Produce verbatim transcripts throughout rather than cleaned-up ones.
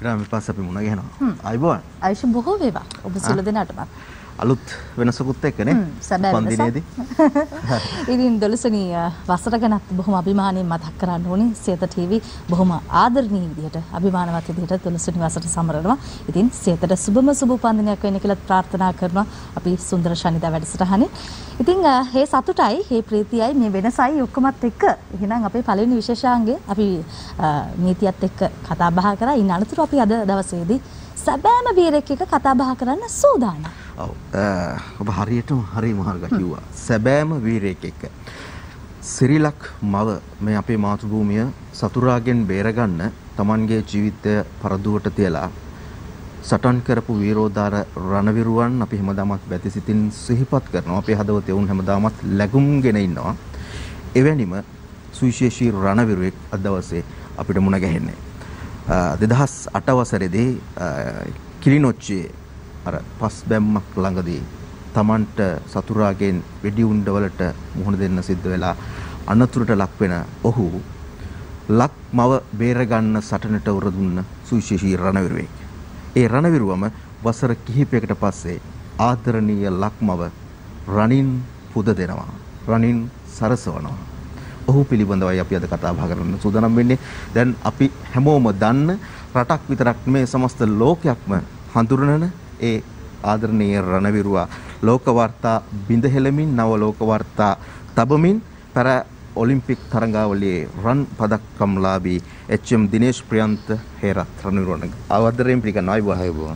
විශ්‍රාම විපස්ස අපි මුණ ගැහෙනවා. ආයිබෝන්. ආයිෂ බොහෝ වේවා. ඔබ සියලු දෙනාටම. අලුත් වෙනසකුත් එක්කනේ. පන්දිනේදී. ඉතින් දොළොස්වෙනි වසර ගැනත් බොහොම අභිමාණයෙන් මතක් කරන්න ඕනේ. සියත ටීවී බොහොම ආදරණීය විදිහට අභිමානවත් විදිහට දොළොස්වෙනි වසරට සමරනවා. ඉතින් සියතට සුබම සුබ උපන්දිනයක් වෙන්න කියලා ප්‍රාර්ථනා කරනවා අපි සුන්දර ශනිදා වැඩසටහනේ. ඉතින් මේ සතුටයි, මේ ප්‍රීතියයි, මේ වෙනසයි ඔක්කොමත් එක්ක එහෙනම් අපේ පළවෙනි විශේෂාංගය අපි නීතියත් එක්ක කතා බහ කරා. ඉන්න අනතුරු අපි අද දවසේදී සැබෑම වීරයෙක් එක්ක කතා බහ කරන්න සූදානම්. ඔව් ඔබ හරියටම හරි මහර්ග කිව්වා. සැබෑම වීරයෙක් එක්ක සිරිලක් මව මේ අපේ මාතෘභූමිය සතුරාගෙන් බේරගන්න Tamanගේ ජීවිතය පරදුවට තියලා සටන් කරපු වීරෝදාර රණවිරුවන් අපි හැමදාමත් බැතිසිතින් සිහිපත් කරනවා. අපේ හදවතේ වුන් හැමදාමත් ලැබුම්ගෙන ඉන්නවා. එවැනිම සුවිශේෂී රණවිරුවෙක් අද දවසේ අපිට මුණ ගැහෙන්නේ. දෙදහස් අට වසරේදී කිලිනොච්චියේ අර පස් බැම්මක් ළඟදී Tamanට සතුරාගෙන් වෙඩි උණ්ඩවලට මුහුණ දෙන්න සිද්ධ වෙලා අනතුරට ලක් වෙන ඔහු ලක් මව බේර ගන්න සටනට උර දුන්න සුවිශේෂී රණවිරුවෙක්. ඒ රණවිරුවම වසර කිහිපයකට පස්සේ ආදරණීය ලක් මව රණින් පුද දෙනවා. රණින් සරසවනවා. ඔහු පිළිබඳවයි අපි අද කතා බහ කරන්න සූදානම් වෙන්නේ. දැන් අපි හැමෝම දන්න රටක් විතරක් නෙමේ සමස්ත ලෝකයක්ම හඳුනන ඒ ආදරණීය රණවිරුවා ලෝක වාර්තා බිඳ හෙළමින් නව ලෝක වාර්තා තබමින් පෙර ඔලිම්පික් තරඟාවලියේ රන් පදක්කම්ලාභී එච් එම් දිනේෂ් ප්‍රියන්ත හේරත් රණවිරුවන් ආදරයෙන් පිළිගන්නවා. අයබෝවන්.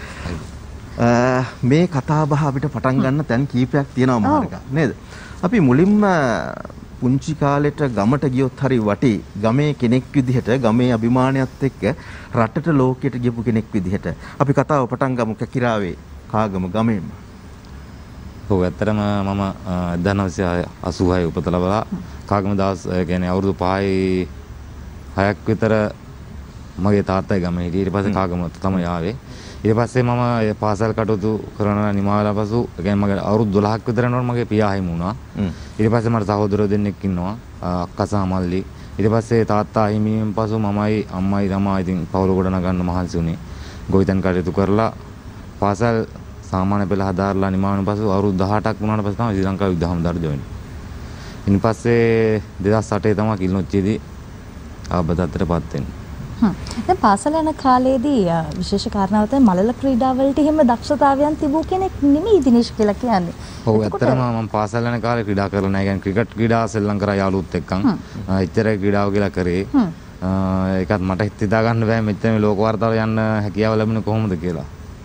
මේ කතා බහ අපිට පටන් ගන්න තැන් කීපයක් තියෙනවා මාර්ග නේද? අපි මුලින්ම පුංචි කාලෙට ගමට ගියොත් හරි වටි ගමේ කෙනෙක් විදිහට ගමේ අභිමානයත් එක්ක රටට ලෝකෙට ගියපු කෙනෙක් විදිහට අපි කතාව පටන් ගමු කැකිරාවේ කාගම ගමේම. ඔව් ඇත්තටම මම එක්දාස් නවසිය අසූහය උපත ලබලා කාගම දවස් කියන්නේ අවුරුදු පහයි හයක් විතර මගේ තාත්තයි ගමේ හිටියේ. ඊට පස්සේ කාගම තමයි ආවේ. ඊට පස්සේ මම පාසල් කටයුතු කරන නිමාවලා පසු කියන්නේ මගේ අවුරුදු දොළහක් විතර යනකොට මගේ පියා හිමි වුණා. ඊට පස්සේ මට සහෝදරයෝ දෙන්නෙක් ඉන්නවා. අක්කා සහ මල්ලි. ඊට පස්සේ තාත්තා හිමියෙන් පසු මමයි අම්මයි තමයි ඉතින් පවුල ගොඩ නගන්න මහන්සි වුණේ. ගොවිතැන් කටයුතු කරලා පාසල් සාමාන්‍ය පෙළ හදාarලා නිමාවන පසු අවුරුදු දහඅටක් වුණාට පස්සේ තමයි ශ්‍රී ලංකාවේ විද්‍යා හමුදාවට ජොයින්. ඊට පස්සේ දෙදහස් අටේ තමයි කිලිනොච්චියේදී ආබදත්තටපත් වෙන්නේ. හ්ම්. දැන් පාසල යන කාලේදී විශේෂ කාරණාවක් තමයි මලල ක්‍රීඩාවලට එහෙම දක්ෂතාවයන් තිබූ කෙනෙක් නෙමෙයි දිනේෂ් කියලා කියන්නේ. ඔව් ඇත්තටම මම පාසල යන කාලේ ක්‍රීඩා කරලා නැහැ. يعني ක්‍රිකට් ක්‍රීඩා සෙල්ලම් කරා යාළුවොත් එක්කන්. එච්චර ක්‍රීඩාව කියලා කරේ. ඒකත් මට හිතා ගන්න බෑ මෙච්චර මේ ලෝක වාර්තාවල යන්න හැකියාව ලැබුණේ කොහොමද කියලා.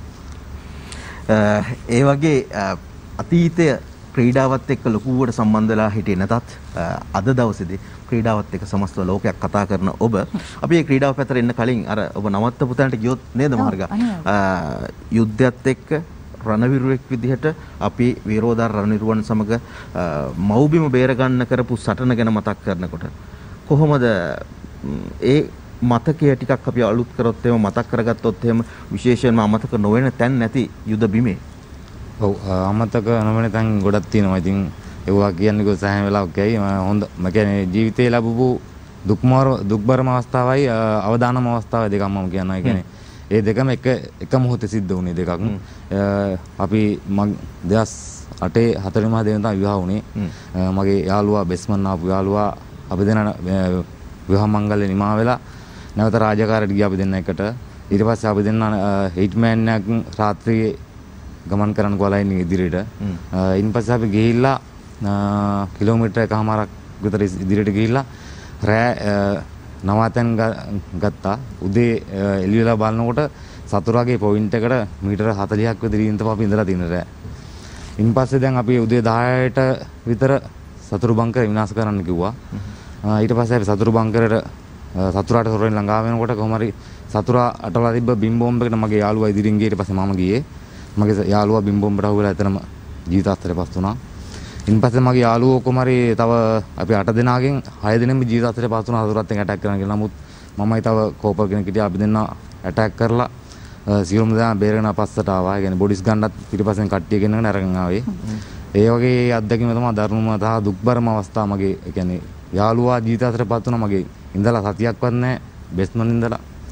ඒ වගේ අතීතය ක්‍රීඩාවත් එක්ක ලොකුවට සම්බන්ධ වෙලා හිටියේ නැතත් අද දවසේදී ක්‍රීඩාවත් එක්ක සමස්ත ලෝකයක් කතා කරන ඔබ අපි මේ ක්‍රීඩාව පැත්තට එන්න කලින් අර ඔබ නවත්තපු තැනට ගියොත් නේද මාර්ග යුද්ධයත් එක්ක රණවිරුවෙක් විදිහට අපි වීරෝදාර රණවිරුවන් සමග මව්බිම බේර ගන්න කරපු සටන ගැන මතක් කරනකොට කොහොමද ඒ මතකය ටිකක් අපි අලුත් කරොත් එහෙම මතක් කරගත්තොත් එහෙම විශේෂයෙන්ම අමතක නොවන තැන් නැති යුද බිමේ. ඔව් අමතක නොවන තැන් ගොඩක් තියෙනවා. ඉතින් ඒවා කියන්නේ කොහොම සෑහෙන වෙලාවක් ඇයි හොඳ මම කියන්නේ ජීවිතේ ලැබපු දුක්මාර දුක්බරම අවස්ථාවයි අවදානම අවස්ථාවයි දෙකක් මම කියනවා. ඒ කියන්නේ ඒ දෙකම එක එක මොහොතේ සිද්ධ වුණේ දෙකක්. අපි දෙදහස් අටේ හතරේ මහ දෙවෙනිදා විවාහ වුණේ. මගේ යාළුවා බෙස්මන් ආපු යාළුවා අපි දෙන විවාහ මංගල්‍ය නිමා වෙලා නැවත රාජකාරියට ගියා අපි දෙන්න එකට. ඊට පස්සේ අපි දෙන්න හිට්මෑන් එකක් රාත්‍රියේ ගමන් කරන්න ගෝලයින් ඉදිරියට. ඊන් පස්සේ අපි ගිහිල්ලා කිලෝමීටර් එකමාරක් විතර ඉදිරියට ගිහිල්ලා රෑ නවාතැන් ගත්තා. උදේ එළි වෙලා බලනකොට සතුරාගේ පොයින්ට් එකට මීටර හතළිහක් විතර ඉඳන් තමයි අපි ඉඳලා තියෙන රෑ. ඊන් පස්සේ දැන් අපි උදේ දහයට විතර සතුරු බංකර විනාශ කරන්න කිව්වා. ඊට පස්සේ අපි සතුරු බංකරට සතුරාට සොරෙන් ළඟා වෙනකොට කොහොම හරි සතුරා අටවලා තිබ්බ බිම් බෝම්බයකට මගේ යාළුවා ඉදිරියෙන් ගියේ. ඊට පස්සේ මම ගියේ. මගේ යාළුවා බිම් බෝම්බට අහුවෙලා එතනම ජීවිතාස්තරේ පස් වුණා. ඊන් පස්සේ මගේ යාළුවෝ කොහොම හරි තව අපි අට දෙනාගෙන් හය දෙනෙක්ම ජීවිතාස්තරේ පස් වුණා සතුරාත් එක්ක ඇටැක් කරන්න කියලා. නමුත් මමයි තව කෝපර් කෙනෙක් හිටියා. අපි දෙන්නා ඇටැක් කරලා සියලුම දෙනා බේරගෙන පස්සට ආවා. ඒ කියන්නේ බොඩිස් ගන්නත් පිටිපස්සෙන් කට්ටිය ගෙනගෙන අරගෙන ආවේ. ඒ වගේ අත්දැකීම තමයි දරුණුම තහ දුක්බරම අවස්ථාව මගේ. ඒ කියන්නේ යාළුවා ජීවිතාස්තරේ පස් වුණා මගේ ඉඳලා සතියක්වත් නැහැ බෙස්මන් ඉඳලා.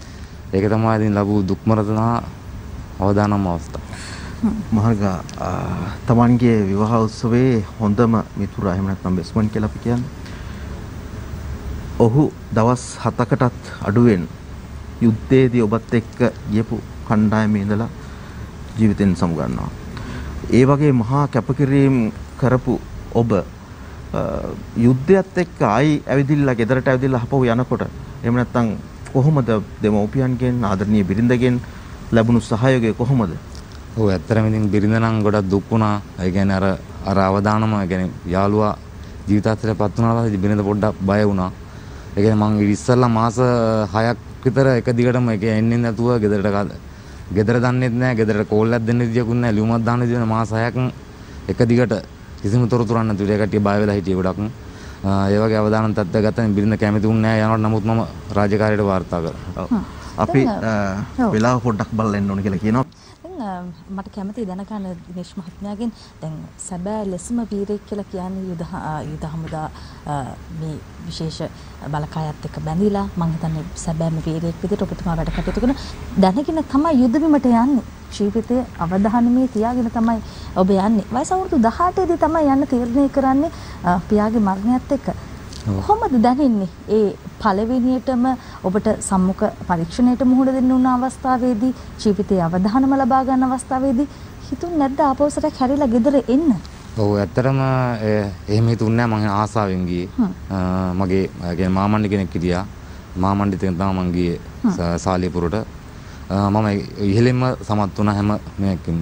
ඒක තමයි ඉතින් ලැබු දුක්මරතනා අවදානම් අවස්ථාව. මහර්ගා තමන්ගේ විවාහ උත්සවයේ හොඳම මිතුරා එහෙම නැත්නම් බෙස්මන් කියලා අපි කියන්නේ. ඔහු දවස් හතකටත් අඩුවෙන් යුද්ධයේදී ඔබත් එක්ක ගියපු කණ්ඩායමේ ඉඳලා ජීවිතෙන් සමුගන්නවා. ඒ වගේ මහා කැපකිරීම කරපු ඔබ යුද්ධයත් එක්ක ආයි ඇවිදිලා ගෙදරට ඇවිදිලා හපව යනකොට එහෙම නැත්නම් කොහොමද දෙමව්පියන්ගෙන් ආදරණීය බිරිඳගෙන් ලැබුණු සහයෝගය කොහොමද? ඔව් ඇත්තටම ඉතින් බිරිඳ නම් ගොඩක් දුක් වුණා. ඒ කියන්නේ අර අර අවදානම ඒ කියන්නේ යාළුවා ජීවිතාන්තයටපත් වුණා පස්සේ බිරිඳ පොඩ්ඩක් බය වුණා. ඒ කියන්නේ මං ඉස්සෙල්ලා මාස හයක් විතර එක දිගටම ඒ කියන්නේ එන්නේ නැතුව ගෙදරට ගෙදර දන්නෙත් නැහැ. ගෙදරට කෝල් එකක් දෙන්න විදියකුත් නැහැ. ලියුමක් දාන්න විදිය මාස හයක් එක දිගට කිසිම තොරතුරක් නැතුව ඒ කට්ටිය බය වෙලා හිටියේ ගොඩක්. ඒ වගේ අවදානම් තත්ත්වයක් ගත්තා. බිරිඳ කැමති වුණේ නැහැ යනකොට. නමුත් මම රාජකාරියට වාර්තා කරා. අපි වෙලාව පොඩ්ඩක් බලලා එන්න ඕන කියලා කියනවා. දැන් මට කැමතියි දැනගන්න දිනේෂ් මහත්මයාගෙන් දැන් සැබෑ ලෙසම වීරයෙක් කියලා කියන්නේ යුද යුද හමුදා මේ විශේෂ බලකායත් එක්ක බැඳිලා මම හිතන්නේ සැබෑම වීරයෙක් විදිහට ඔබතුමා වැඩ කටයුතු කරන දැනගෙන තමයි යුද බිමට යන්නේ. ජීවිතයේ අවධානමේ තියාගෙන තමයි ඔබ යන්නේ. වයස අවුරුදු දහඅටේ දී තමයි යන්න තීරණය කරන්නේ පියාගේ මරණයත් එක්ක. කොහොමද දැනෙන්නේ ඒ පළවෙනියටම ඔබට සම්මුඛ පරීක්ෂණයට මුහුණ දෙන්න උන අවස්ථාවේදී ජීවිතයේ අවධානම ලබා ගන්න අවස්ථාවේදී හිතුන්නේ නැද්ද ආපෞසරක් හැරිලා ගෙදර එන්න? ඔව් ඇත්තටම එහෙම හිතුන්නේ නැහැ. මම ආසාවෙන් ගියේ. මගේ කියන්නේ මාමණ්ඩි කෙනෙක් හිටියා. මාමණ්ඩිතෙන් තමයි මම ගියේ සාලියපුරට. මම ඉහෙලින්ම සමත් වුණා හැම මේකකින්ම.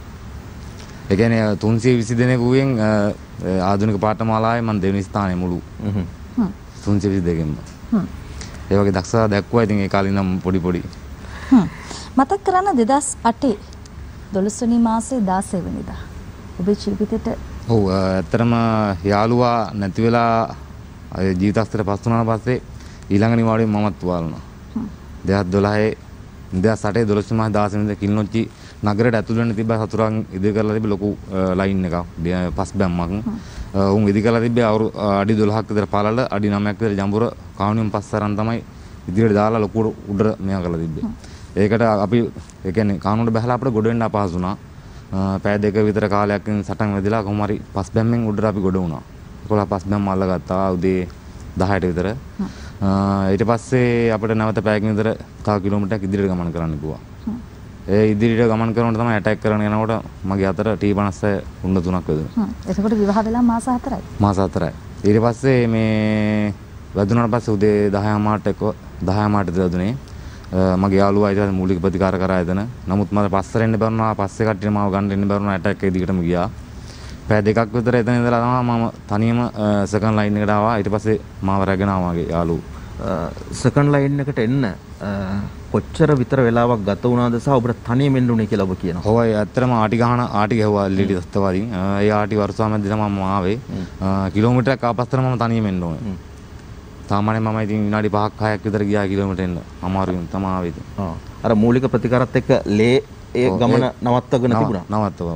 ඒ කියන්නේ තුන්සිය විසි දෙනෙකුගෙන් ආධුනික පාඨමාලාවේ මම දෙවෙනි ස්ථානයේ මුළු තුන්සිය විසි දෙකෙන්ම. ඒ වගේ දක්ෂතා දැක්වුවා. ඉතින් ඒ කාලේ නම් පොඩි පොඩි. මතක් කරන්න දෙදහස් අටේ දොළොස් වෙනි මාසේ දාසය වෙනිදා. ඔබේ ජීවිතේට ඔව් ඇත්තටම යාළුවා නැති වෙලා ජීවිතාස්තර පස් වුණාට පස්සේ ඊළඟ නිවාඩුවේ මමත් තුවාලුණා. දෙදහස් දොළහේ දෙදහස් අටේ දොළොස් වෙනි මාසේ දාසය වෙනිදා කිල්නොච්චි නගරයට ඇතුල් වෙන්න තිබ්බ සතුරන් ඉදිරි කරලා තිබ්බ ලොකු ලයින් එකක් පස් බැම්මක්. උන් ඉදිරි කරලා තිබ්බේ අඩි දොළහක් විතර පළල අඩි නවයක් විතර ජඹුර කාවුනියම් පස් අරන් තමයි ඉදිරියට දාලා ලොකු උඩ මෙයා කරලා තිබ්බේ. ඒකට අපි ඒ කියන්නේ කානුවට බහලා අපිට ගොඩ වෙන්න අපහසු වුණා. පෑ දෙක විතර කාලයක්කින් සටන් වැදිලා කොහොම හරි පස් බැම්මෙන් උඩට අපි ගොඩ වුණා. ඒකෝලා පස් බැම්ම අල්ලගත්තා උදේ දහයට විතර. ඊට පස්සේ අපිට නැවත පැයකින් විතර තව කිලෝමීටරයක් ඉදිරියට ගමන් කරන්න කිව්වා. ඒ ඉදිරියට ගමන් කරනකොට තමයි ඇටැක් කරන යනකොට මගේ අතට ටී පනස් උන්න තුනක් වැදුණා. එතකොට විවාහ වෙලා මාස හතරයි. මාස හතරයි. ඊට පස්සේ මේ වැදුනාට පස්සේ උදේ දහය මාට එක දහය මාට වැදුනේ. මගේ යාළුවා ඊට පස්සේ මූලික ප්‍රතිකාර කරා එතන. නමුත් මට පස්සට එන්න බැරුණා. පස්සේ කට්ටිය මාව ගන්න එන්න බැරුණා. ඇටැක් එක දිගටම ගියා. පැය දෙකක් විතර එතන ඉඳලා තමයි මම තනියම සෙකන්ඩ් ලයින් එකට ආවා. ඊට පස්සේ මාව රැගෙන ආවා මගේ යාළුවෝ. සෙකන්ඩ් ලයින් එකට එන්න කොච්චර විතර වෙලාවක් ගත වුණාද සහ ඔබට තනියම එන්න උනේ කියලා ඔබ කියනවා. ඔව් ඇත්තටම ආටි ගහන ආටි ගැහුවා එල්ලීටි දස්තවාදීන්. ඒ ආටි වර්ෂාව මැද්දේ තමයි මම ආවේ. කිලෝමීටරයක් ආපස්සට මම තනියම එන්න ඕනේ. සාමාන්‍යයෙන් මම ඉතින් විනාඩි පහක් හයක් විතර ගියා කිලෝමීටර එන්න. අමාරුවෙන් තමයි ආවේ ඉතින්. ආ අර මූලික ප්‍රතිකාරත් එක්ක ලේ ඒ ගමන නවත්තගෙන තිබුණා. නවත්තවා.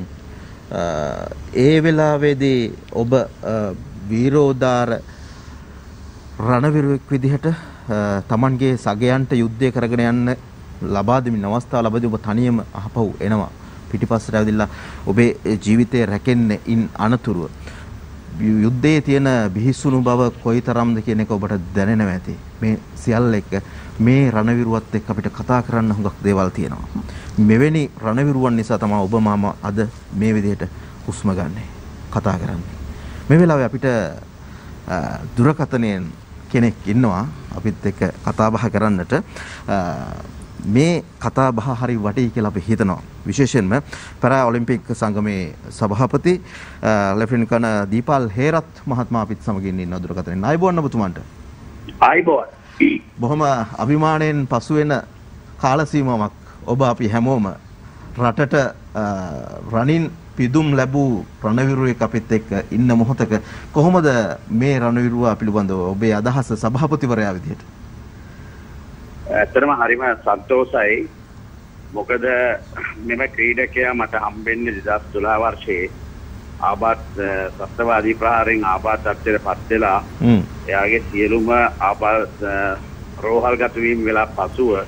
ඒ වෙලාවේදී ඔබ වීරෝදාර රණවිරුවෙක් විදිහට තමන්ගේ සගයන්ට යුද්ධය කරගෙන යන්න ලබා දෙමින් අවස්ථාව ලැබදී ඔබ තනියම අහපව් එනවා. පිටිපස්සට ඇවිදලා ඔබේ ජීවිතය රැකෙන්න ඉන් අනතුරුව යුද්ධයේ තියෙන බිහිසුණු බව කොයිතරම්ද කියන එක ඔබට දැනෙනවා ඇති. මේ සියල්ල එක්ක මේ රණවිරුවත් එක්ක අපිට කතා කරන්න හුඟක් දේවල් තියෙනවා. මෙවැනි රණවිරුවන් නිසා තමයි ඔබ මම අද මේ විදිහට හුස්ම ගන්නෙ කතා කරන්නේ. මේ වෙලාවේ අපිට දුරකථනයෙන් කෙනෙක් ඉන්නවා අපිත් එක්ක කතා බහ කරන්නට. මේ කතා බහ හරි වටී කියලා අපි හිතනවා. විශේෂයෙන්ම පැරා ඔලිම්පික් සංගමේ සභාපති ලෙෆ්ටිනන්ට් කර්නල් දීපල් හේරත් මහත්මයා අපිත් සමගින් ඉන්න දුරකථනයෙන්. ආයිබෝන් ඔබතුමන්ට. ආයිබෝන්. බොහොම අභිමාණයෙන් පසු වෙන කාල සීමාවක් ඔබ අපි හැමෝම රටට රනින් පිදුම් ලැබූ රණවිරුවෙක් අපිත් එක්ක ඉන්න මොහොතක කොහොමද මේ රණවිරුවා පිළිබඳව ඔබේ අදහස සභාපතිවරයා විදිහට? ඇත්තටම හරිම සන්තෝෂයි. මොකද මෙම ක්‍රීඩකයා මට හම්බෙන්නේ දෙදහස් දොළහ වර්ෂයේ ආබාධ සත්ත්වවාදී ප්‍රහාරයෙන් ආබාධ තත්ත්වයට පත් වෙලා එයාගේ සියලුම ආබාධ රෝහල්ගත වීම වෙලා පසුව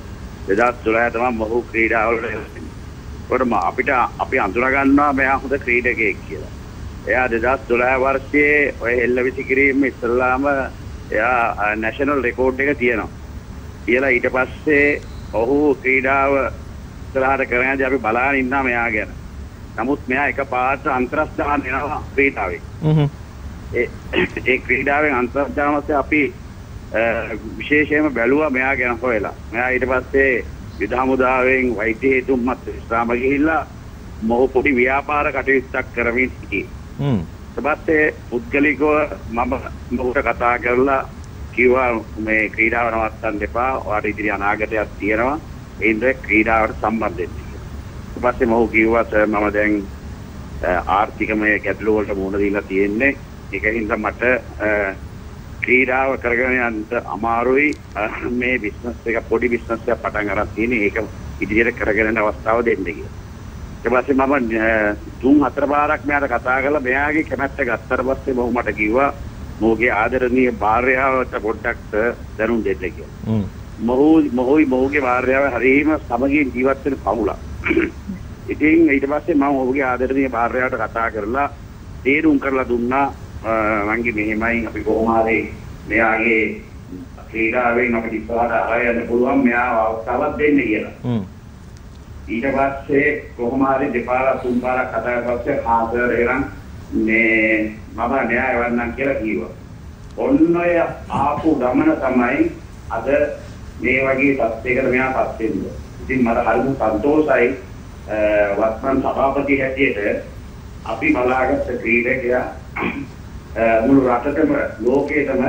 දෙදහස් දොළහ තමයි මොහු ක්‍රීඩාවලට එන්නේ. ඒකට අපිට අපි අඳුනා ගන්නවා මෙයා හොඳ ක්‍රීඩකයෙක් කියලා. එයා දෙදහස් දොළහ වර්ෂයේ ඔය හෙල්ලවිසි කිරීම ඉස්සල්ලාම එයා නැෂනල් රෙකෝඩ් එක තියෙනවා. කියලා ඊට පස්සේ ඔහු ක්‍රීඩාව ඉස්සරහට කරගෙනදී අපි බලාගෙන ඉන්නා මෙයා ගැන. නමුත් මෙයා එකපාරට අන්තර්ජාලයට එනවා ක්‍රීඩාවේ. හ්ම්. ඒ ඒ ක්‍රීඩාවෙන් අන්තර්ජාලයට අපි විශේෂයෙන්ම බැලුවා මෙයා ගැන හොයලා. මෙයා ඊට පස්සේ යුද හමුදාවෙන් වෛද්‍ය හේතුන්මත් විශ්‍රාම ගිහිල්ලා මොහු පොඩි ව්‍යාපාර කටයුත්තක් කරමින් සිටියේ. හ්ම්. ඊට පස්සේ පුද්ගලිකව මම මොහුට කතා කරලා කිව්වා මේ ක්‍රීඩාව නවත්තන්න එපා. ඔයාලට ඉදිරි අනාගතයක් තියෙනවා. ඒ ඉඳලා ක්‍රීඩාවට සම්බන්ධ වෙන්න කියලා. ඊට පස්සේ මොහු කිව්වා සර් මම දැන් ආර්ථිකමය ගැටලු වලට මුහුණ දීලා තියෙන්නේ. ඒකින්ද මට ක්‍රීඩාව කරගෙන යන්න අමාරුයි. මේ බිස්නස් එක පොඩි බිස්නස් එකක් පටන් අරන් තියෙන්නේ. ඒක ඉදිරියට කරගෙන යන අවස්ථාව දෙන්න කියලා. ඊට පස්සේ මම තුන් හතර පාරක් මෙයාට කතා කරලා මෙයාගේ කැමැත්ත ගත්තට පස්සේ මොහු මට කිව්වා මොහුගේ ආදරණීය භාර්යාවට පොඩ්ඩක් දැනුම් දෙන්න කියලා. හ්ම්. මොහු මොහුයි මොහුගේ භාර්යාව හරියම සමගින් ජීවත් වෙන පවුලක්. ඉතින් ඊට පස්සේ මම ඔහුගේ ආදරණීය භාර්යාවට කතා කරලා තීරුම් කරලා දුන්නා මංගේ මෙහෙමයි අපි කොහොම හරි මෙයාගේ ක්‍රීඩාවෙන් අපිට ඉස්සරහට ආයෙත් පුළුවන් මෙයාව අවස්ථාවක් දෙන්න කියලා. හ්ම්. ඊට පස්සේ කොහොම හරි දෙපාරක් තුන් පාරක් කතා කරලා පස්සේ ආසර් එරන් මේ මම න්යාය වන්නම් කියලා කිව්වා. ඔන්න ඔය ආපු ගමන තමයි අද මේ වගේ තත්යකට මෙයා පත් වෙන්නේ. ඉතින් මට හරිම සන්තෝෂයි වත්මන් සභාපති හැටියට අපි බලාගත්ත ක්‍රීඩකයා මුළු රටටම ලෝකෙටම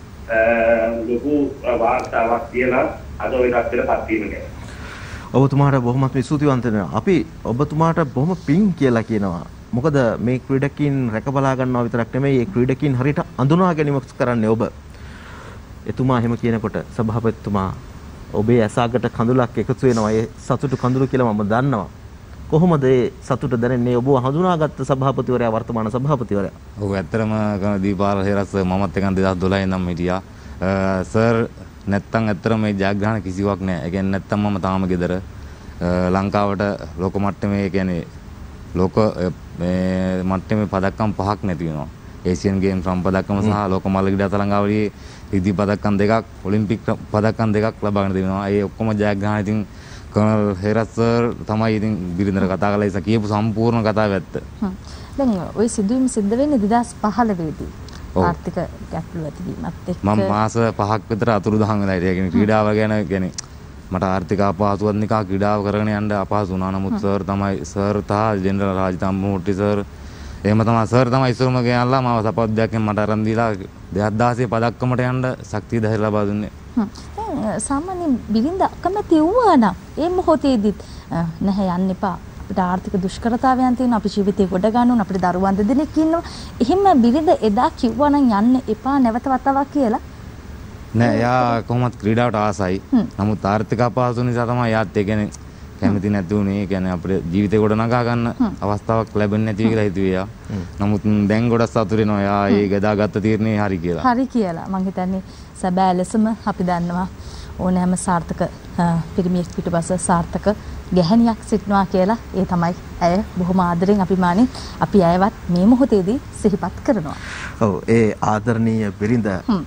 ලොකු වාර්තාවක් කියලා අද ඔය තත්ත්වයට පත් වීම ගැන. ඔබතුමාට බොහොමත් ස්තුතිවන්ත වෙනවා. අපි ඔබතුමාට බොහොම පිං කියලා කියනවා. මොකද මේ ක්‍රීඩකින් රැක බලා ගන්නවා විතරක් නෙමෙයි මේ ක්‍රීඩකින් හරියට අඳුනා ගැනීමක් කරන්නේ ඔබ. එතුමා එහෙම කියනකොට සභාපතිතුමා ඔබේ ඇසාගට කඳුලක් එකතු වෙනවා. ඒ සතුටු කඳුළු කියලා මම දන්නවා. කොහොමද ඒ සතුට දැනෙන්නේ ඔබව හඳුනාගත්ත සභාපතිවරයා වර්තමාන සභාපතිවරයා? ඔව් ඇත්තටම දීපාල හේරස් මමත් එක්කන් දෙදහස් දොළහ ඉඳන් හිටියා. සර් නැත්තම් ඇත්තටම මේ ජයග්‍රහණ කිසිවක් නැහැ. ඒ කියන්නේ නැත්තම් මම තාම ගෙදර ලංකාවට ලෝක මට්ටමේ කියන්නේ ලෝක මේ මට්ටමේ පදක්කම් පහක් නැති වෙනවා. ඒසියන් ගේම්ස් රම් පදක්කම සහ ලෝක මල්ලගිඩ තරඟාවලියේ රිදි පදක්කම් දෙකක්, ඔලිම්පික් පදක්කම් දෙකක් ලබාගෙන දෙනවා. ඒ ඔක්කොම ජයග්‍රහණ ඉතින් කර්නල් හේරස් සර් තමයි ඉතින් බිරිඳට කතා කරලා ඉතින් කියපු සම්පූර්ණ කතාව ඇත්ත. හ්ම්. දැන් ওই සිදුවීම සිද්ධ වෙන්නේ දෙදහස් පහළොව දී. ආර්ථික ගැටලු ඇතිවීමත් එක්ක මම මාස පහක් විතර අතුරුදහන් වෙලා හිටියා. ඒ කියන්නේ ක්‍රීඩාව ගැන කියන්නේ මට ආර්ථික අපහසුවක් නිකා ක්‍රීඩාව කරගෙන යන්න අපහසු වුණා. නමුත් සර් තමයි සර් තා ජෙනරල් රාජිතම් මූර්ති සර් එහෙම තමයි සර් තමයි ඉස්සරම ගෙනල්ලා මාව සපෝට්යක් මට අරන් දීලා දෙදහස් දහසේ පදක්කමට යන්න ශක්තිය ධෛර්ය ලබා දුන්නේ. හ්ම්. සාමාන්‍ය බිරිඳ අකමැති වුණා නම් ඒ මොහොතේදීත් නැහැ යන්න එපා. අපිට ආර්ථික දුෂ්කරතාවයන් තියෙනවා. අපි ජීවිතේ ගොඩ ගන්න ඕන. අපිට දරුවන් දෙදෙනෙක් ඉන්නවා. එහෙම බිරිඳ එදා කිව්වා නම් යන්න එපා නැවත වතාවක් කියලා. නෑ එයා කොහොමත් ක්‍රීඩාවට ආසයි. නමුත් ආර්ථික අපහසු නිසා තමයි යාත් ඒ කියන්නේ කැමති නැති උනේ. ඒ කියන්නේ අපේ ජීවිතේ ගොඩ නගා ගන්න අවස්ථාවක් ලැබෙන්නේ නැති කියලා හිතුවේ යා. නමුත් දැන් ගොඩක් සතුටු වෙනවා. යා ඒ ගදාගත්ත තීරණේ හරි කියලා. හරි කියලා. මං හිතන්නේ සැබෑ ලෙසම අපි දන්නවා ඕනෑම සාර්ථක පිරිමියෙක් පිටුපස සාර්ථක ගැහණියක් සිටනවා කියලා. ඒ තමයි ඇය බොහොම ආදරෙන් අභිමානෙන් අපි ඇයවත් මේ මොහොතේදී සිහිපත් කරනවා. ඔව් ඒ ආදරණීය බිරිඳ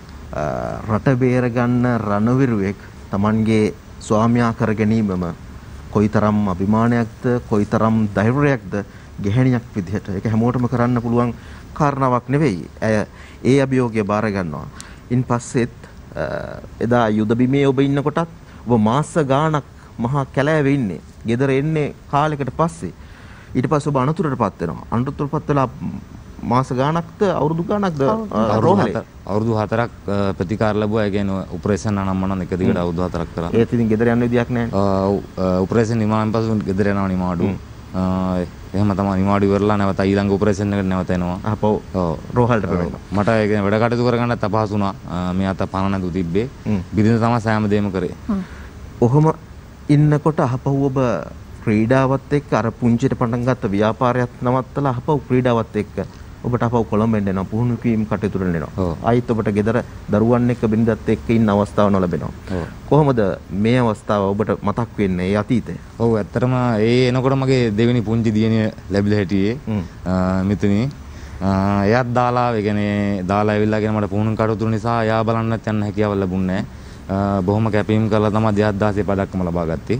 රට බේර ගන්න රණවිරුවෙක් Tamanගේ ස්වාමියා කර ගැනීමම කොයිතරම් අභිමානයක්ද කොයිතරම් ධෛර්යයක්ද ගැහණියක් විදිහට ඒක හැමෝටම කරන්න පුළුවන් කාරණාවක් නෙවෙයි. ඇය ඒ අභියෝගය බාර ගන්නවා. ඉන්පස්සෙත් එදා යුද බිමේ ඔබ ඉන්නකොටත් ඔබ මාස ගාණක් මහා කැලෑවේ ඉන්නේ. ගෙදර එන්නේ කාලයකට පස්සේ. ඊට පස්සේ ඔබ අනතුරටපත් වෙනවා. අනතුරටපත් වෙලා මාස ගාණක්ද අවුරුදු ගාණක්ද රෝහලේ අවුරුදු හතරක් ප්‍රතිකාර ලැබුවා. ඒ කියන්නේ ඔපරේෂන් අනම්මන එක දිගට අවුරුදු හතරක් කරා. ඒත් ඉතින් ගෙදර යන්න විදියක් නැහැ. ඔව් ඔපරේෂන් නිමාවෙන් පසු ගෙදර යනවා නිමාඩු. එහෙම තමයි නිමාඩු ඉවරලා නැවත ඊළඟ ඔපරේෂන් එකට නැවත එනවා. අපෝ ඔව් රෝහලට වෙනවා. මට ඒ කියන්නේ වැඩ කටයුතු කරගන්නත් අපහසු වුණා. මේ අත පණ නැතු තිබ්බේ. බිරිඳ තමයි සෑම දෙයක්ම කරේ. ඔහොම ඉන්නකොට අහපහුව ඔබ ක්‍රීඩාවත් එක්ක අර පුංචිට පටන් ගත්ත ව්‍යාපාරයත් නවත්තලා අහපහු ක්‍රීඩාවත් එක්ක ඔබට අපව කොළඹෙන් එනවා පුහුණු කිරීම කටයුතු වලට එනවා. ඔව්. ආයිත් ඔබට ගෙදර දරුවන් එක්ක බින්දත් එක්ක ඉන්න අවස්ථාව නොලැබෙනවා. ඔව්. කොහොමද මේ අවස්ථාව ඔබට මතක් වෙන්නේ ඒ අතීතය? ඔව් ඇත්තටම ඒ එනකොට මගේ දෙවෙනි පුංචි දියණිය ලැබිලා හිටියේ. මිතුණි. එයාත් දාලා ඒ කියන්නේ දාලා ඇවිල්ලාගෙන මට පුහුණු කටයුතු නිසා එයා බලන්නත් යන්න හැකියාව ලැබුණේ නැහැ. බොහොම කැපීම් කරලා තමයි දෙයක් දාසේ පදක්කම ලබා ගත්තේ.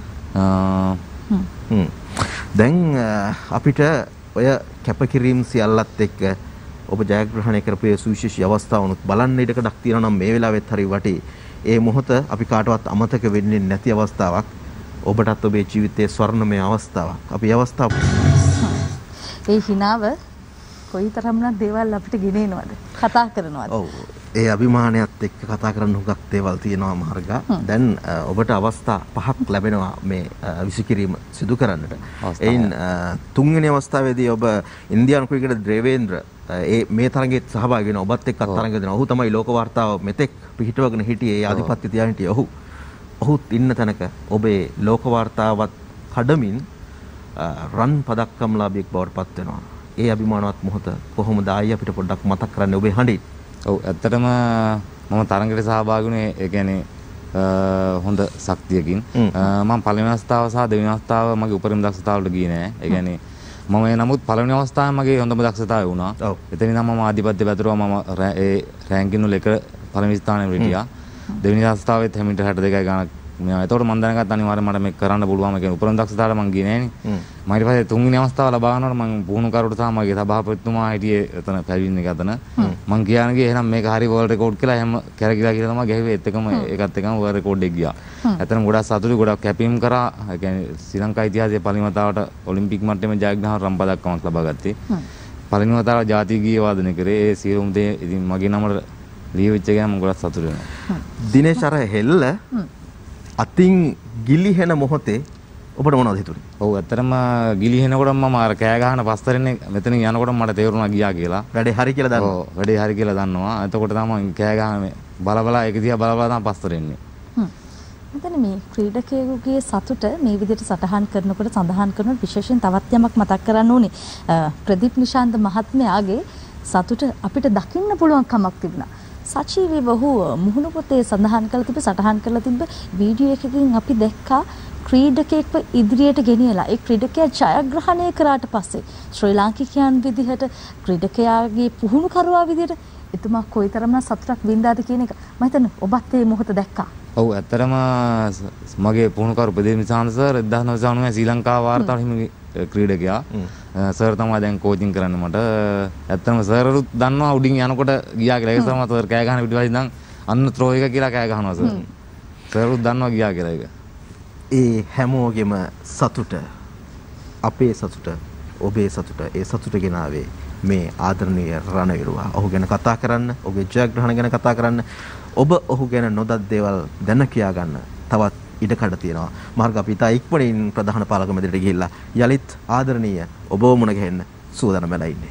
දැන් අපිට ඔය කැපකිරීම සියල්ලත් එක්ක ඔබ ජයග්‍රහණය කරපු ඒ සුවිශේෂී අවස්ථාවනුත් බලන්න ඉඩකඩක් තියෙනවා නම් මේ වෙලාවෙත් හරි වටේ. ඒ මොහොත අපි කාටවත් අමතක වෙන්නේ නැති අවස්ථාවක්. ඔබටත් ඔබේ ජීවිතයේ ස්වර්ණමය අවස්ථාවක්. අපි අවස්ථාව ඒ හිනාව කොයිතරම්නම් දේවල් අපිට ගෙනෙනවද? කතා කරනවද? ඔව්. ඒ අභිමානයත් එක්ක කතා කරන්න හුඟක් දේවල් තියෙනවා මාර්ගා. දැන් ඔබට අවස්ථා පහක් ලැබෙනවා මේ විසිකිරීම සිදු කරන්නට. එයින් තුන්වෙනි අවස්ථාවේදී ඔබ ඉන්දියානු ක්‍රිකටර් ද්‍රේවේන්ද්‍ර ඒ මේ තරඟෙත් සහභාගී වෙනවා. ඔබත් එක්ක තරඟ දෙනවා. ඔහු තමයි ලෝක වාර්තාව මෙතෙක් පිහිටවගෙන හිටියේ. ඒ ආධිපත්‍ය තියා හිටියේ ඔහු. ඔහුත් ඉන්න තැනක ඔබේ ලෝක වාර්තාවත් කඩමින් රන් පදක්කම්ලාභියෙක් බවට පත් වෙනවා. ඒ අභිමානවත් මොහොත කොහොමද ආයි අපිට පොඩ්ඩක් මතක් කරන්න ඔබේ හඬින්? ඔව් ඇත්තටම මම තරඟයට සහභාගී වුණේ ඒ කියන්නේ හොඳ ශක්තියකින්. මම පළවෙනි අවස්ථාව සහ දෙවෙනි අවස්ථාව මගේ උපරිම දක්ෂතාවලට ගියේ නෑ. ඒ කියන්නේ මම නමුත් පළවෙනි අවස්ථාවේ මගේ හොඳම දක්ෂතාවය වුණා. එතනින් නම් මම ආධිපත්‍ය පැතුරුවා. මම ඒ රෑන්කින් වල එක පළවෙනි ස්ථානයේ හිටියා. දෙවෙනි අවස්ථාවෙත් හැමිට හැට දෙකයි ගණක් මෙයා. ඒතකොට මම දැනගත්තා අනිවාර්යයෙන් මට මේක කරන්න පුළුවන්. ඒ කියන්නේ උපරිම දක්ෂතාවයට මම ගියේ නෑනේ. මම ඊට පස්සේ තුන්වෙනි අවස්ථාව ලබා ගන්නකොට මම පුහුණු කරුට තමයි මගේ සභාපතිතුමා හිටියේ එතන පැවිදින එක අතන. මම කියන්න ගියේ එහෙනම් මේක හරි වර්ල්ඩ් රෙකෝඩ් කියලා එහෙම කැරකිලා කියලා තමයි ගැහුවේ. ඒත් එකම ඒකත් එකම වර්ල්ඩ් රෙකෝඩ් එක ගියා. ඇත්තටම ගොඩක් සතුටුයි. ගොඩක් කැපීම් කරා. ඒ කියන්නේ ශ්‍රී ලංකා ඉතිහාසයේ පළවෙනි වතාවට ඔලිම්පික් මට්ටමේ ජයග්‍රහණ රන් පදක්කමක් ලබා ගත්තේ. පළවෙනි වතාවට ජාතික ගීය වාදනය කරේ. ඒ සියලුම දේ ඉතින් මගේ නමට ලියවිච්ච එක මම ගොඩක් සතුටු වෙනවා. දිනේශ් අර හෙල්ල අතින් ගිලිහෙන මොහොතේ ඔබට මොනවද හිතුනේ? ඔව් ඇත්තටම ගිලිහෙනකොට මම අර කෑ ගහන පස්තරනේ මෙතනින් යනකොට මට තේරුණා ගියා කියලා. වැඩේ හරි කියලා දන්නවා. ඔව් වැඩේ හරි කියලා දන්නවා. එතකොට තමයි කෑ ගහන බල බල ඒක දිහා බල බල තමයි පස්තරෙන්නේ. හ්ම්. මෙතන මේ ක්‍රීඩකයෙකුගේ සතුට මේ විදිහට සටහන් කරනකොට සඳහන් කරන විශේෂයෙන් තවත් යමක් මතක් කරන්න ඕනේ. ප්‍රදීප් නිශාන්ත මහත්මයාගේ සතුට අපිට දකින්න පුළුවන් කමක් තිබුණා. සචීවී වහු මුහුණු පොතේ සඳහන් කරලා තිබ්බ සටහන් කරලා තිබ්බ වීඩියෝ එකකින් අපි දැක්කා ක්‍රීඩකයෙක්ව ඉදිරියට ගෙනියලා ඒ ක්‍රීඩකයා ජයග්‍රහණය කරාට පස්සේ ශ්‍රී ලාංකිකයන් විදිහට ක්‍රීඩකයාගේ පුහුණුකරුවා විදිහට එතුමා කොයිතරම්නම් සතුටක් වින්දාද කියන එක මම හිතන්නේ ඔබත් මේ මොහොත දැක්කා. ඔව් ඇත්තටම මගේ පුහුණුකරු ප්‍රදීප් නිශාන්ත සර් එක්දාස් නවසිය අනූවේ ශ්‍රී ලංකා වාර්තාවට හිමි ක්‍රීඩකයා. සර් තමයි දැන් කෝචින් කරන්නේ මට. ඇත්තටම සර්රුත් දන්නවා උඩින් යනකොට ගියා කියලා. ඒක තමයි සර් කෑ ගහන පිටිපස්සින් ඉඳන් අන්න ත්‍රෝ එක කියලා කෑ ගහනවා සර්. සර්රුත් දන්නවා ගියා කියලා ඒක. ඒ හැමෝගෙම සතුට අපේ සතුට ඔබේ සතුට ඒ සතුට ගෙනාවේ මේ ආදරණීය රණවිරුවා. ඔහු ගැන කතා කරන්න, ඔහුගේ ජයග්‍රහණ ගැන කතා කරන්න, ඔබ ඔහු ගැන නොදත් දේවල් දැන කියා ගන්න තවත් ඉඩකඩ තියෙනවා. මාර්ග අපි තා ඉක්මනින් ප්‍රධාන පාලක මැදිරියට ගිහිල්ලා යලිත් ආදරණීය ඔබව මුණ ගැහෙන්න සූදානම් වෙලා ඉන්නේ.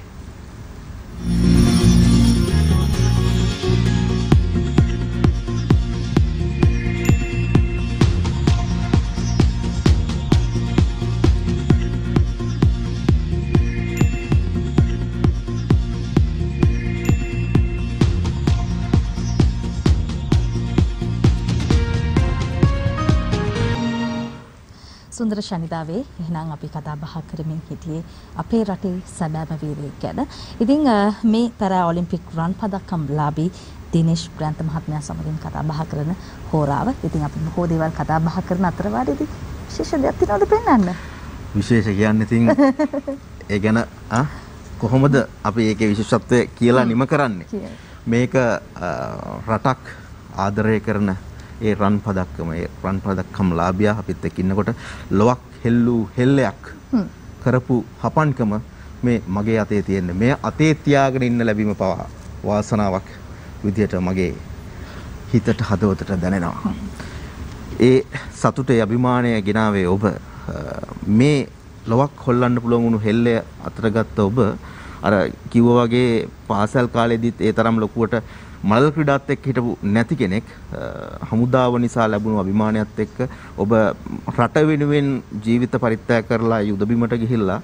සුන්දර ශනිදාවේ එහෙනම් අපි කතා බහ කරමින් හිටියේ අපේ රටේ සැබෑම වීරයෙක් ගැන. ඉතින් මේ පැරා ඔලිම්පික් රන් පදක්කම් ලාභී දිනේෂ් ප්‍රියන්ත මහත්මයා සමගින් කතා බහ කරන හෝරාව. ඉතින් අපි බොහෝ දේවල් කතා බහ කරන අතරවාරයේදී විශේෂ දෙයක් තියෙනවද පෙන්වන්න? විශේෂ කියන්නේ ඉතින් ඒ ගැන ආ කොහොමද අපි ඒකේ විශේෂත්වය කියලා නිම කරන්නේ? මේක රටක් ආදරය කරන ඒ රන් පදක්කම ඒ රන් පදක්කම් ලාභියා අපිත් එක්ක ඉන්නකොට ලොවක් හෙල්ලූ හෙල්ලයක් කරපු හපන්කම මේ මගේ අතේ තියෙන්නේ. මේ අතේ තියාගෙන ඉන්න ලැබීම පවා වාසනාවක් විදියට මගේ හිතට හදවතට දැනෙනවා. ඒ සතුටේ අභිමානය ගෙනාවේ ඔබ. මේ ලොවක් හොල්ලන්න පුළුවන් වුණු හෙල්ලය අතට ගත්ත ඔබ අර කිව්වා වගේ පාසල් කාලේදීත් ඒ තරම් ලොකුවට මලල් ක්‍රීඩාත් එක්ක හිටපු නැති කෙනෙක් හමුදාව නිසා ලැබුණු අභිමානයත් එක්ක ඔබ රට වෙනුවෙන් ජීවිත පරිත්‍යාග කරලා යුද බිමට ගිහිල්ලා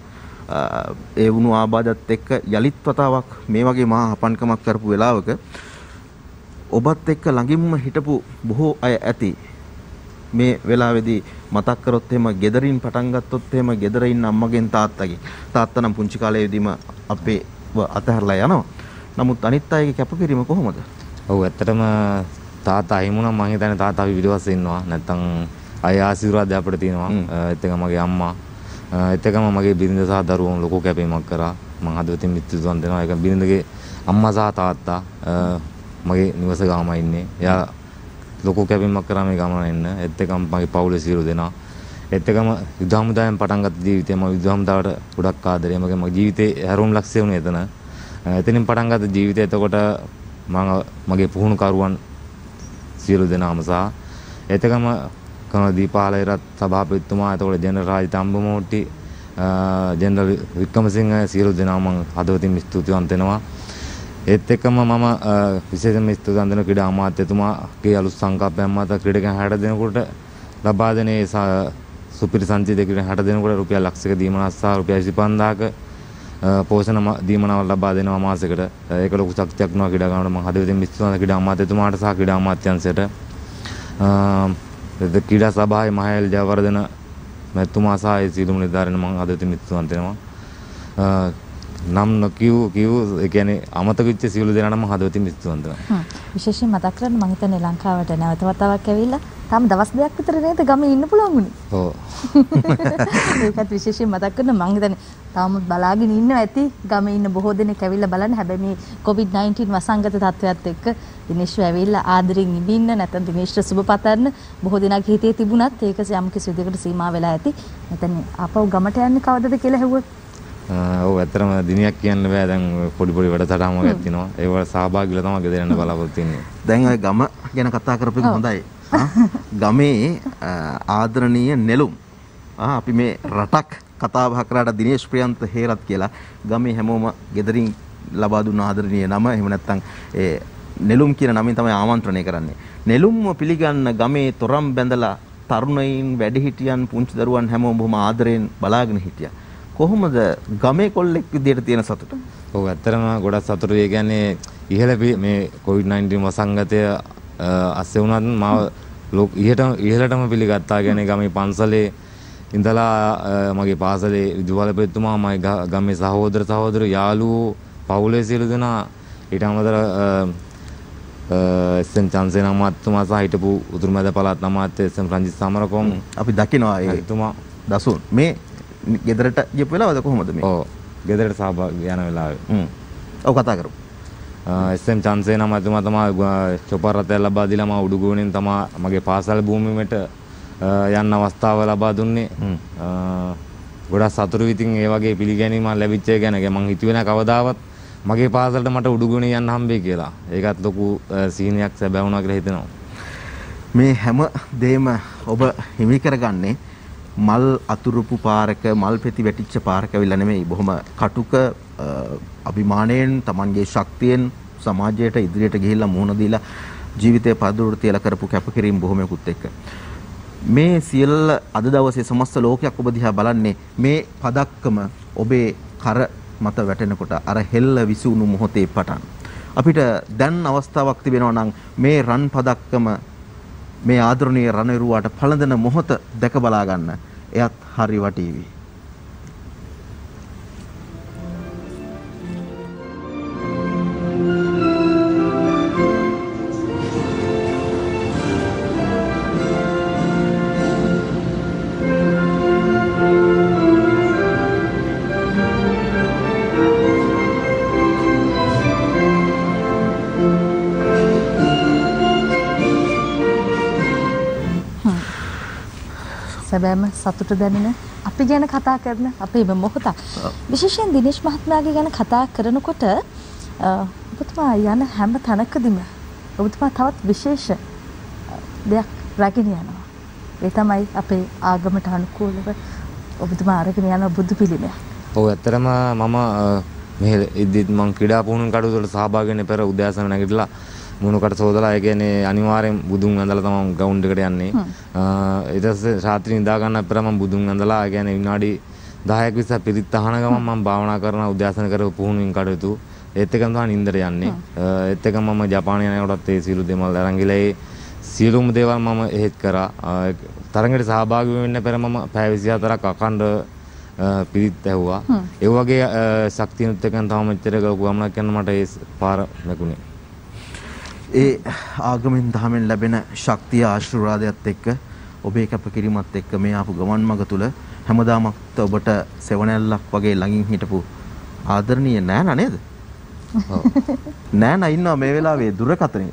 ඒ වුණු ආබාධත් එක්ක යලිත් වතාවක් මේ වගේ මහා හපන්කමක් කරපු වෙලාවක ඔබත් එක්ක ළඟින්ම හිටපු බොහෝ අය ඇති. මේ වෙලාවේදී මතක් කරොත් එහෙම ගෙදරින් පටන් ගත්තොත් එහෙම ගෙදර ඉන්න අම්මගෙන් තාත්තගෙන් තාත්තා නම් පුංචි කාලේදීම අපේව අතහැරලා යනවා. නමුත් අනිත් අයගේ කැපකිරීම කොහොමද? ඔව් ඇත්තටම තාත්තා හිමුණා මම හිතන්නේ තාත්තා අපි පිටවස්ස ඉන්නවා. නැත්තම් අය ආශිර්වාදය අපිට තියෙනවා. ඒත් එක මගේ අම්මා ඒත් එකම මගේ බිරිඳ සහ දරුවෝ ලොකු කැපීමක් කරා. මම හදවතින් මිත්‍රත්වයන් දෙනවා. ඒක බිරිඳගේ අම්මා සහ තාත්තා මගේ නිවස ගාම ඉන්නේ. එයා ලොකු කැපීමක් කරා මේ ගමන එන්න. ඒත් එකම මගේ පවුලේ සියලු දෙනා. ඒත් එකම යුද හමුදායෙන් පටන් ගත්ත ජීවිතේ මම යුද හමුදාවට ගොඩක් ආදරේ. මගේ මගේ ජීවිතේ හැරුම් ලක්ෂය වුණේ එතන. එතනින් පටන් ගත්ත ජීවිතය එතකොට මම මගේ පුහුණු කරුවන් සියලු දෙනාම සහ ඒත් එකම කන දීපාලයරත් සභාපතිතුමා එතකොට ජෙනරල් රාජිත අම්බමෝට්ටි ජෙනරල් වික්‍රමසිංහ සියලු දෙනා මම හදවතින් ස්තුතිවන්ත වෙනවා. ඒත් එක්කම මම විශේෂයෙන්ම ස්තුතිවන්ත වෙන ක්‍රීඩා අමාත්‍යතුමාගේ අලුත් සංකල්පයන් මත ක්‍රීඩකයන් හැට දෙනෙකුට ලබා දෙන ඒ සුපිරි සංචිතය ක්‍රීඩා හැට දෙනෙකුට රුපියල් ලක්ෂයක දීමනක් සහ රුපියල් විසිපන්දාහක පෝෂණ දීමනාවක් ලබා දෙනවා මාසෙකට. ඒක ලොකු ශක්තියක් වෙනවා ක්‍රීඩා ගන්නට. මම හදවතින් ස්තුතිවන්ත ක්‍රීඩා අමාත්‍යතුමාට සහ ක්‍රීඩා අමාත්‍යාංශයට. ක්‍රීඩා සභාවේ මහේල් ජයවර්ධන මැතිතුමා සහ ඒ සියලුම නිලධාරීන් මම හදවතින් ස්තුතිවන්ත වෙනවා. නම් නොකියු කිව් ඒ කියන්නේ අමතක වෙච්ච සියලු දෙනාටම මම හදවතින් ස්තුතිවන්ත වෙනවා. විශේෂයෙන් මතක් කරන්න මම හිතන්නේ ලංකාවට නැවත වතාවක් ඇවිල්ලා තාම දවස් දෙකක් විතර නේද ගමේ ඉන්න පුළුවන් වුණේ. ඔව්. ඒකත් විශේෂයෙන් මතක් කරන මම හිතන්නේ තාම බලාගෙන ඉන්නවා ඇති ගමේ ඉන්න බොහෝ දෙනෙක් ඇවිල්ලා බලන්න. හැබැයි මේ කොවිඩ් නයින්ටීන් වසංගත තත්ත්වයක් එක්ක දිනේෂ් ඇවිල්ලා ආදරෙන් ඉඳින්න නැත්නම් දිනේෂ්ට සුබ පතන්න බොහෝ දෙනාගේ හිතේ තිබුණත් ඒක යම් කිසි විදිහකට සීමා වෙලා ඇති. නැත්නම් ආපහු ගමට යන්නේ කවදද කියලා හෙව්වොත් ඔව් ඇත්තටම දිනයක් කියන්න බෑ. දැන් පොඩි පොඩි වැඩසටහන් වගේ තියෙනවා. ඒවල සහභාගීලා තමයි ගෙදර යන්න බලාපොරොත්තු වෙන්නේ. දැන් ඔය ගම ගැන කතා කරපු එක හොඳයි. ගමේ ආදරණීය නෙළුම් අපි මේ රටක් කතා බහ කරාට දිනේෂ් ප්‍රියන්ත හේරත් කියලා ගමේ හැමෝම ගෙදරින් ලබා දුන්න ආදරණීය නම. එහෙම නැත්නම් ඒ නෙළුම් කියන නමින් තමයි ආමන්ත්‍රණය කරන්නේ. නෙළුම්ව පිළිගන්න ගමේ තොරම් බැඳලා තරුණයින් වැඩිහිටියන් පුංචි දරුවන් හැමෝම බොහොම ආදරෙන් බලාගෙන හිටියා. කොහොමද ගමේ කොල්ලෙක් විදියට තියෙන සතුට? ඔව් ඇත්තටම ගොඩක් සතුටුයි. ඒ කියන්නේ ඉහළ මේ කොවිඩ් නයින්ටීන් වසංගතය අස්සේ වුණත් මාව ඉහළටම ඉහළටම පිළිගත්තා. කියන්නේ ගමේ පන්සලේ ඉඳලා මගේ පාසලේ විදුහල්පතිතුමා මගේ ගමේ සහෝදර සහෝදර යාළුවෝ පවුලේ සියලු දෙනා ඊට අමතරව එස්.එන්. චන්සේන අමාත්‍යතුමා සහ හිටපු උතුරුමැද පළාත් අමාත්‍ය එස්.එම්. රංජිත් සමරකෝන් අපි දකිනවා ඒ තුමා දසුන් මේ ගෙදරට ගියපු වෙලාවද කොහොමද මේ? ඔව් ගෙදරට සහභාගී යන වෙලාවේ. හ්ම්. ඔව් කතා කරමු. එස්.එම්. චන්සේන අමාත්‍යතුමා තමයි චොපර් රථය ලබා දීලා මම උඩුගුවනින් තමයි මගේ පාසල් භූමියට යන්න අවස්ථාව ලබා දුන්නේ. ගොඩක් සතුටුයි. ඉතින් ඒ වගේ පිළිගැනීමක් ලැබිච්ච එක ගැන මම හිතුවේ නෑ කවදාවත් මගේ පාසලට මට උඩුගුවනින් යන්න හම්බෙයි කියලා. ඒකත් ලොකු සීනියක් සැබෑ වුණා කියලා හිතෙනවා. මේ හැම දෙයක්ම ඔබ හිමි කරගන්නේ මල් අතුරුපු පාරක මල් පෙති වැටිච්ච පාරක ඇවිල්ලා නෙමෙයි. බොහොම කටුක අභිමාණයෙන් Tamanගේ ශක්තියෙන් සමාජයට ඉදිරියට ගිහිල්ලා මුහුණ දීලා ජීවිතය පදවුරට තියලා කරපු කැපකිරීම බොහොමකුත් එක්ක. මේ සියල්ල අද දවසේ සමස්ත ලෝකයක් ඔබ දිහා බලන්නේ මේ පදක්කම ඔබේ කර මත වැටෙනකොට අර හෙල්ල විසුණු මොහොතේ පටන්. අපිට දැන් අවස්ථාවක් තිබෙනවා නම් මේ රන් පදක්කම මේ ආදරණීය රණවිරුවාට පළඳන මොහොත දැක බලා ගන්න. එයත් හරි වටීවි. සැබෑම සතුට දැනෙන අපි ගැන කතා කරන අපේ මේ මොහොත විශේෂයෙන් දිනේෂ් මහත්මයාගේ ගැන කතා කරනකොට ඔබතුමා යන හැම තැනකදීම ඔබතුමා තවත් විශේෂ දෙයක් රැගෙන යනවා. ඒ තමයි අපේ ආගමට අනුකූලව ඔබතුමා අරගෙන යන බුදු පිළිමය. ඔව් ඇත්තටම මම මේ ඉදිත් මම ක්‍රීඩා පුහුණු කටයුතු වල සහභාගී වෙන්න පෙර උදෑසන නැගිටලා මුණුකට සෝදලා ඒ කියන්නේ අනිවාර්යෙන් බුදුන් වැඳලා තමයි ගවුන්ඩ් එකට යන්නේ. ඊට පස්සේ රාත්‍රී නිදා ගන්න පෙර මම බුදුන් වැඳලා ඒ කියන්නේ විනාඩි දහයක් විස්සක් පිරිත් අහන ගමන් මම භාවනා කරන උද්‍යාසන කරව පුහුණුවෙන් කටයුතු ඒත් එකම තමයි නින්දට යන්නේ. ඒත් එකම මම ජපානය යනකොටත් ඒ සියලු දේවල් අරන් ගිහලා ඒ සියලුම දේවල් මම එහෙත් කරා. තරඟයට සහභාගී වෙන්න පෙර මම පැය විසිහතරක් අඛණ්ඩ පිරිත් ඇහුවා. ඒ වගේ ශක්තියුත් එක්කන් තම මෙච්චර ගමනක් යන මට ඒ පාර ලැබුණේ. ඒ ආගමෙන් දහමෙන් ලැබෙන ශක්තිය ආශිර්වාදයත් එක්ක ඔබේ කැපකිරීමත් එක්ක මේ ආපු ගමන් මඟ තුල හැමදාමත් ඔබට සෙවණැල්ලක් වගේ ළඟින් හිටපු ආදරණීය නෑනා නේද? ඔව්. නෑනා ඉන්නවා මේ වෙලාවේ දුරකථනයේ.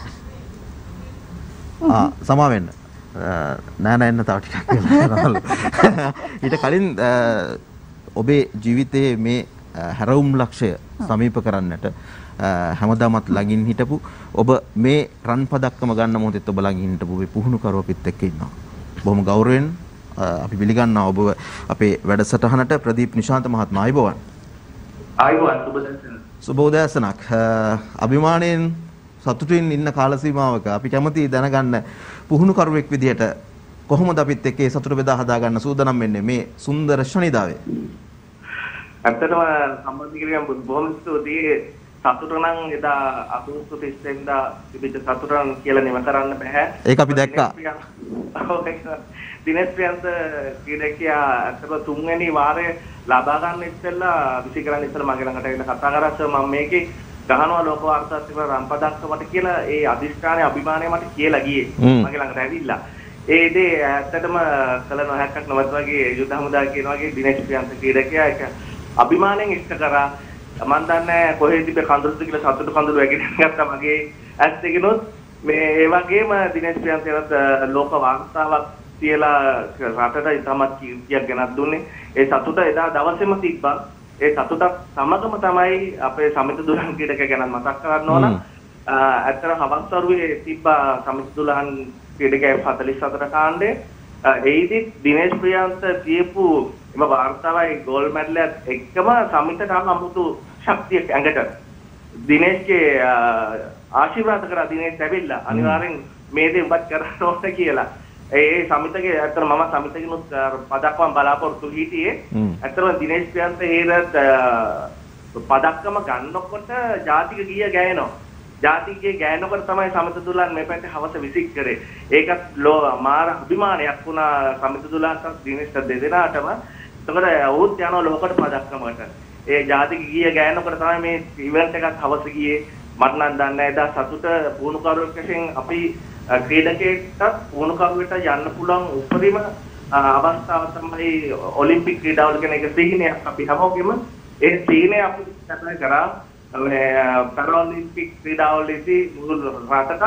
ආ සමා වෙන්න. නෑනා එන්න තව ටිකක් වෙලාවලු. ඊට කලින් ඔබේ ජීවිතයේ මේ හැරවුම් ලක්ෂය සමීප කරන්නට හැමදාමත් ළඟින් හිටපු ඔබ මේ රන් පදක්කම ගන්න මොහොතේත් ඔබ ළඟින් හිටපු ඔබේ පුහුණු කරවපිත් එක්ක ඉන්නවා. බොහොම ගෞරවයෙන් අපි පිළිගන්නවා ඔබ අපේ වැඩසටහනට ප්‍රදීප් නිශාන්ත මහත්මයා ආයුබෝවන්. ආයුබෝවන් සුබදර්ශන. සුබෝදෑසනක්. අභිමාණයෙන් සතුටින් ඉන්න කාල සීමාවක අපි කැමති දැනගන්න පුහුණු කරුවෙක් විදිහට කොහොමද අපිත් එක්ක ඒ සතුට බෙදා හදා ගන්න සූදානම් වෙන්නේ මේ සුන්දර ශනිදාවේ? ඇත්තටම සම්බන්ධ කිරීම බොහොම ස්තුතියි. සතුට නම් එදා අගෝස්තු තිස් වෙනිදා තිබිච්ච සතුට නම් කියලා නිම කරන්න බෑ. ඒක අපි දැක්කා. දිනේෂ් ප්‍රියන්ත ක්‍රීඩකයා ඇත්තට තුන්වෙනි වාරය ලබා ගන්න ඉස්සෙල්ලා විසි කරන්න ඉස්සෙල්ලා මගේ ළඟට ඇවිල්ලා කතා කරා සර් මම මේකේ ගහනවා ලෝක වාර්තාත් එක්ක රම්පදක්ක මට කියලා ඒ අදිෂ්ඨානයේ අභිමානය මට කියලා ගියේ මගේ ළඟට ඇවිල්ලා. ඒ දේ ඇත්තටම කළ නොහැක්කක් නොමැත වගේ යුද හමුදා කියන වගේ දිනේෂ් ප්‍රියන්ත ක්‍රීඩකයා ඒක අභිමානයෙන් ඉෂ්ට කරා. මම දන්නේ කොහෙද ඉබේ කඳුළුද කියලා සතුටු කඳුළු වැගෙන ගත්තා මගේ ඇස් දෙකිනුත් මේ ඒ වගේම දිනේෂ් ප්‍රියන්තයන්ට ලෝක වාර්තාවක් තියලා රටට ඉතාමත් කීර්තියක් ගෙනත් දුන්නේ. ඒ සතුට එදා දවසේම තිබ්බා. ඒ සතුටත් සමගම තමයි අපේ සමිත දුලන් ක්‍රීඩක ගැන මතක් කරන්න ඕන. ඇත්තට හවස් වරුවේ තිබ්බා සමිත දුලන් ක්‍රීඩකයන් හතළිස් හතර කාණ්ඩේ. ඒදි දිනේෂ් ප්‍රියන්ත තියපු එම වාර්තාවයි ගෝල් මැඩලයත් එක්කම සමිතට අමුතු ශක්තියක් ඇඟට. දිනේෂ්ගේ ආශිර්වාද කරා දිනේෂ් ඇවිල්ලා අනිවාර්යෙන් මේ දේ ඔබත් කරන්න ඕන කියලා. ඒ සමිතගේ අතර මම සමිතකිනුත් පදක්කම බලාපොරොත්තු හිටියේ. අතරම දිනේෂ් ප්‍රියන්ත හේරත් පදක්කම ගන්නකොට ජාතික ගීය ගෑනවා. ජාතික ගීය ගෑනකොට තමයි සමිත දුලන් මේ පැත්තේ හවස විසික් කරේ. ඒකත් ලෝ මාර අභිමානයක් වුණා සමිත දුලන්ට දිනේෂ්ට දෙදෙනාටම. එතකොට වුත් යනවා ලෝකට පදක්කමකට. ඒ ජාතික ගීය ගෑනකොට තමයි මේ ඉවෙන්ට් එකත් හවස ගියේ. මට නම් දන්නේ නැහැ එදා සතුට පුහුණු කරුවෙක් වශයෙන් අපි ක්‍රීඩකයෙක්ට පුහුණු කරුවෙට යන්න පුළුවන් උපරිම අවස්ථාව තමයි ඔලිම්පික් ක්‍රීඩාවල කියන එක සිහිනයක් අපි හැමෝගෙම ඒ සිහිනය අපි කතා කරා මේ පැරාලිම්පික් ක්‍රීඩාවලදී මුළු රටට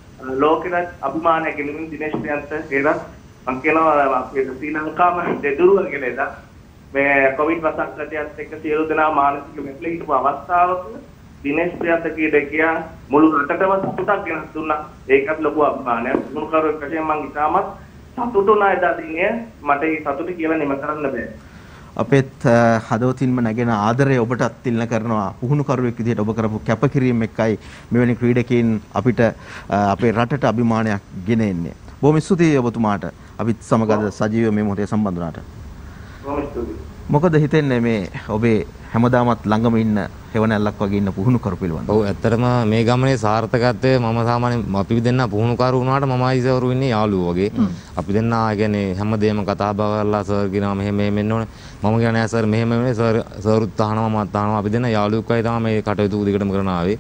ලෝකෙට අභිමානයක් ගෙනමින් දිනේෂ් ප්‍රියන්ත හේරත් මම කියනවා අපේ ශ්‍රී ලංකාව දෙදුරුව කියලා එදා මේ කොවිඩ් වසංගතයත් එක්ක සියලු දෙනා මානසික මෙහෙල හිටපු අවස්ථාවක දිනේෂ් ප්‍රියන්ත ක්‍රීඩකයා මුළු රටටම සතුටක් ගෙනත් දුන්නා. ඒකත් ලොකු අභිමානයක්. මුණු කරුවෙක් වශයෙන් මම ඉතාමත් සතුටුනා එදා දිනේ. මට ඒ සතුට කියලා නිම කරන්න බෑ. අපේත් හදවතින්ම නැගෙන ආදරය ඔබටත් තිල්න කරනවා. පුහුණු කරුවෙක් විදිහට ඔබ කරපු කැපකිරීම එක්කයි මෙවැනි ක්‍රීඩකයන් අපිට අපේ රටට අභිමානයක් ගෙන එන්නේ. බොහොම ස්තුතියි ඔබතුමාට. අපිත් සමග සජීව මේ මොහොතේ සම්බන්ධ වුණාට. බොහොම ස්තුතියි. මොකද හිතෙන්නේ මේ ඔබේ හැමදාමත් ළඟම ඉන්න හෙවණැල්ලක් වගේ ඉන්න පුහුණු කරු පිළිබඳව? ඔව් ඇත්තටම මේ ගමනේ සාර්ථකත්වය මම සාමාන්‍යයෙන් අපි දෙන්න පුහුණු කරු වුණාට මම ආයිසවරු ඉන්නේ යාළුවෝ වගේ. අපි දෙන්න ආ කියන්නේ හැමදේම කතා බහ කරලා සර් කියනවා මෙහෙම මෙහෙම වෙන්න ඕනේ. මම කියන්නේ නෑ සර් මෙහෙම වෙන්නේ සර් සර්ුත් අහනවා මමත් අහනවා. අපි දෙන්න යාළුවෙක් වගේ තමයි මේ කටයුතු දිගටම කරන ආවේ.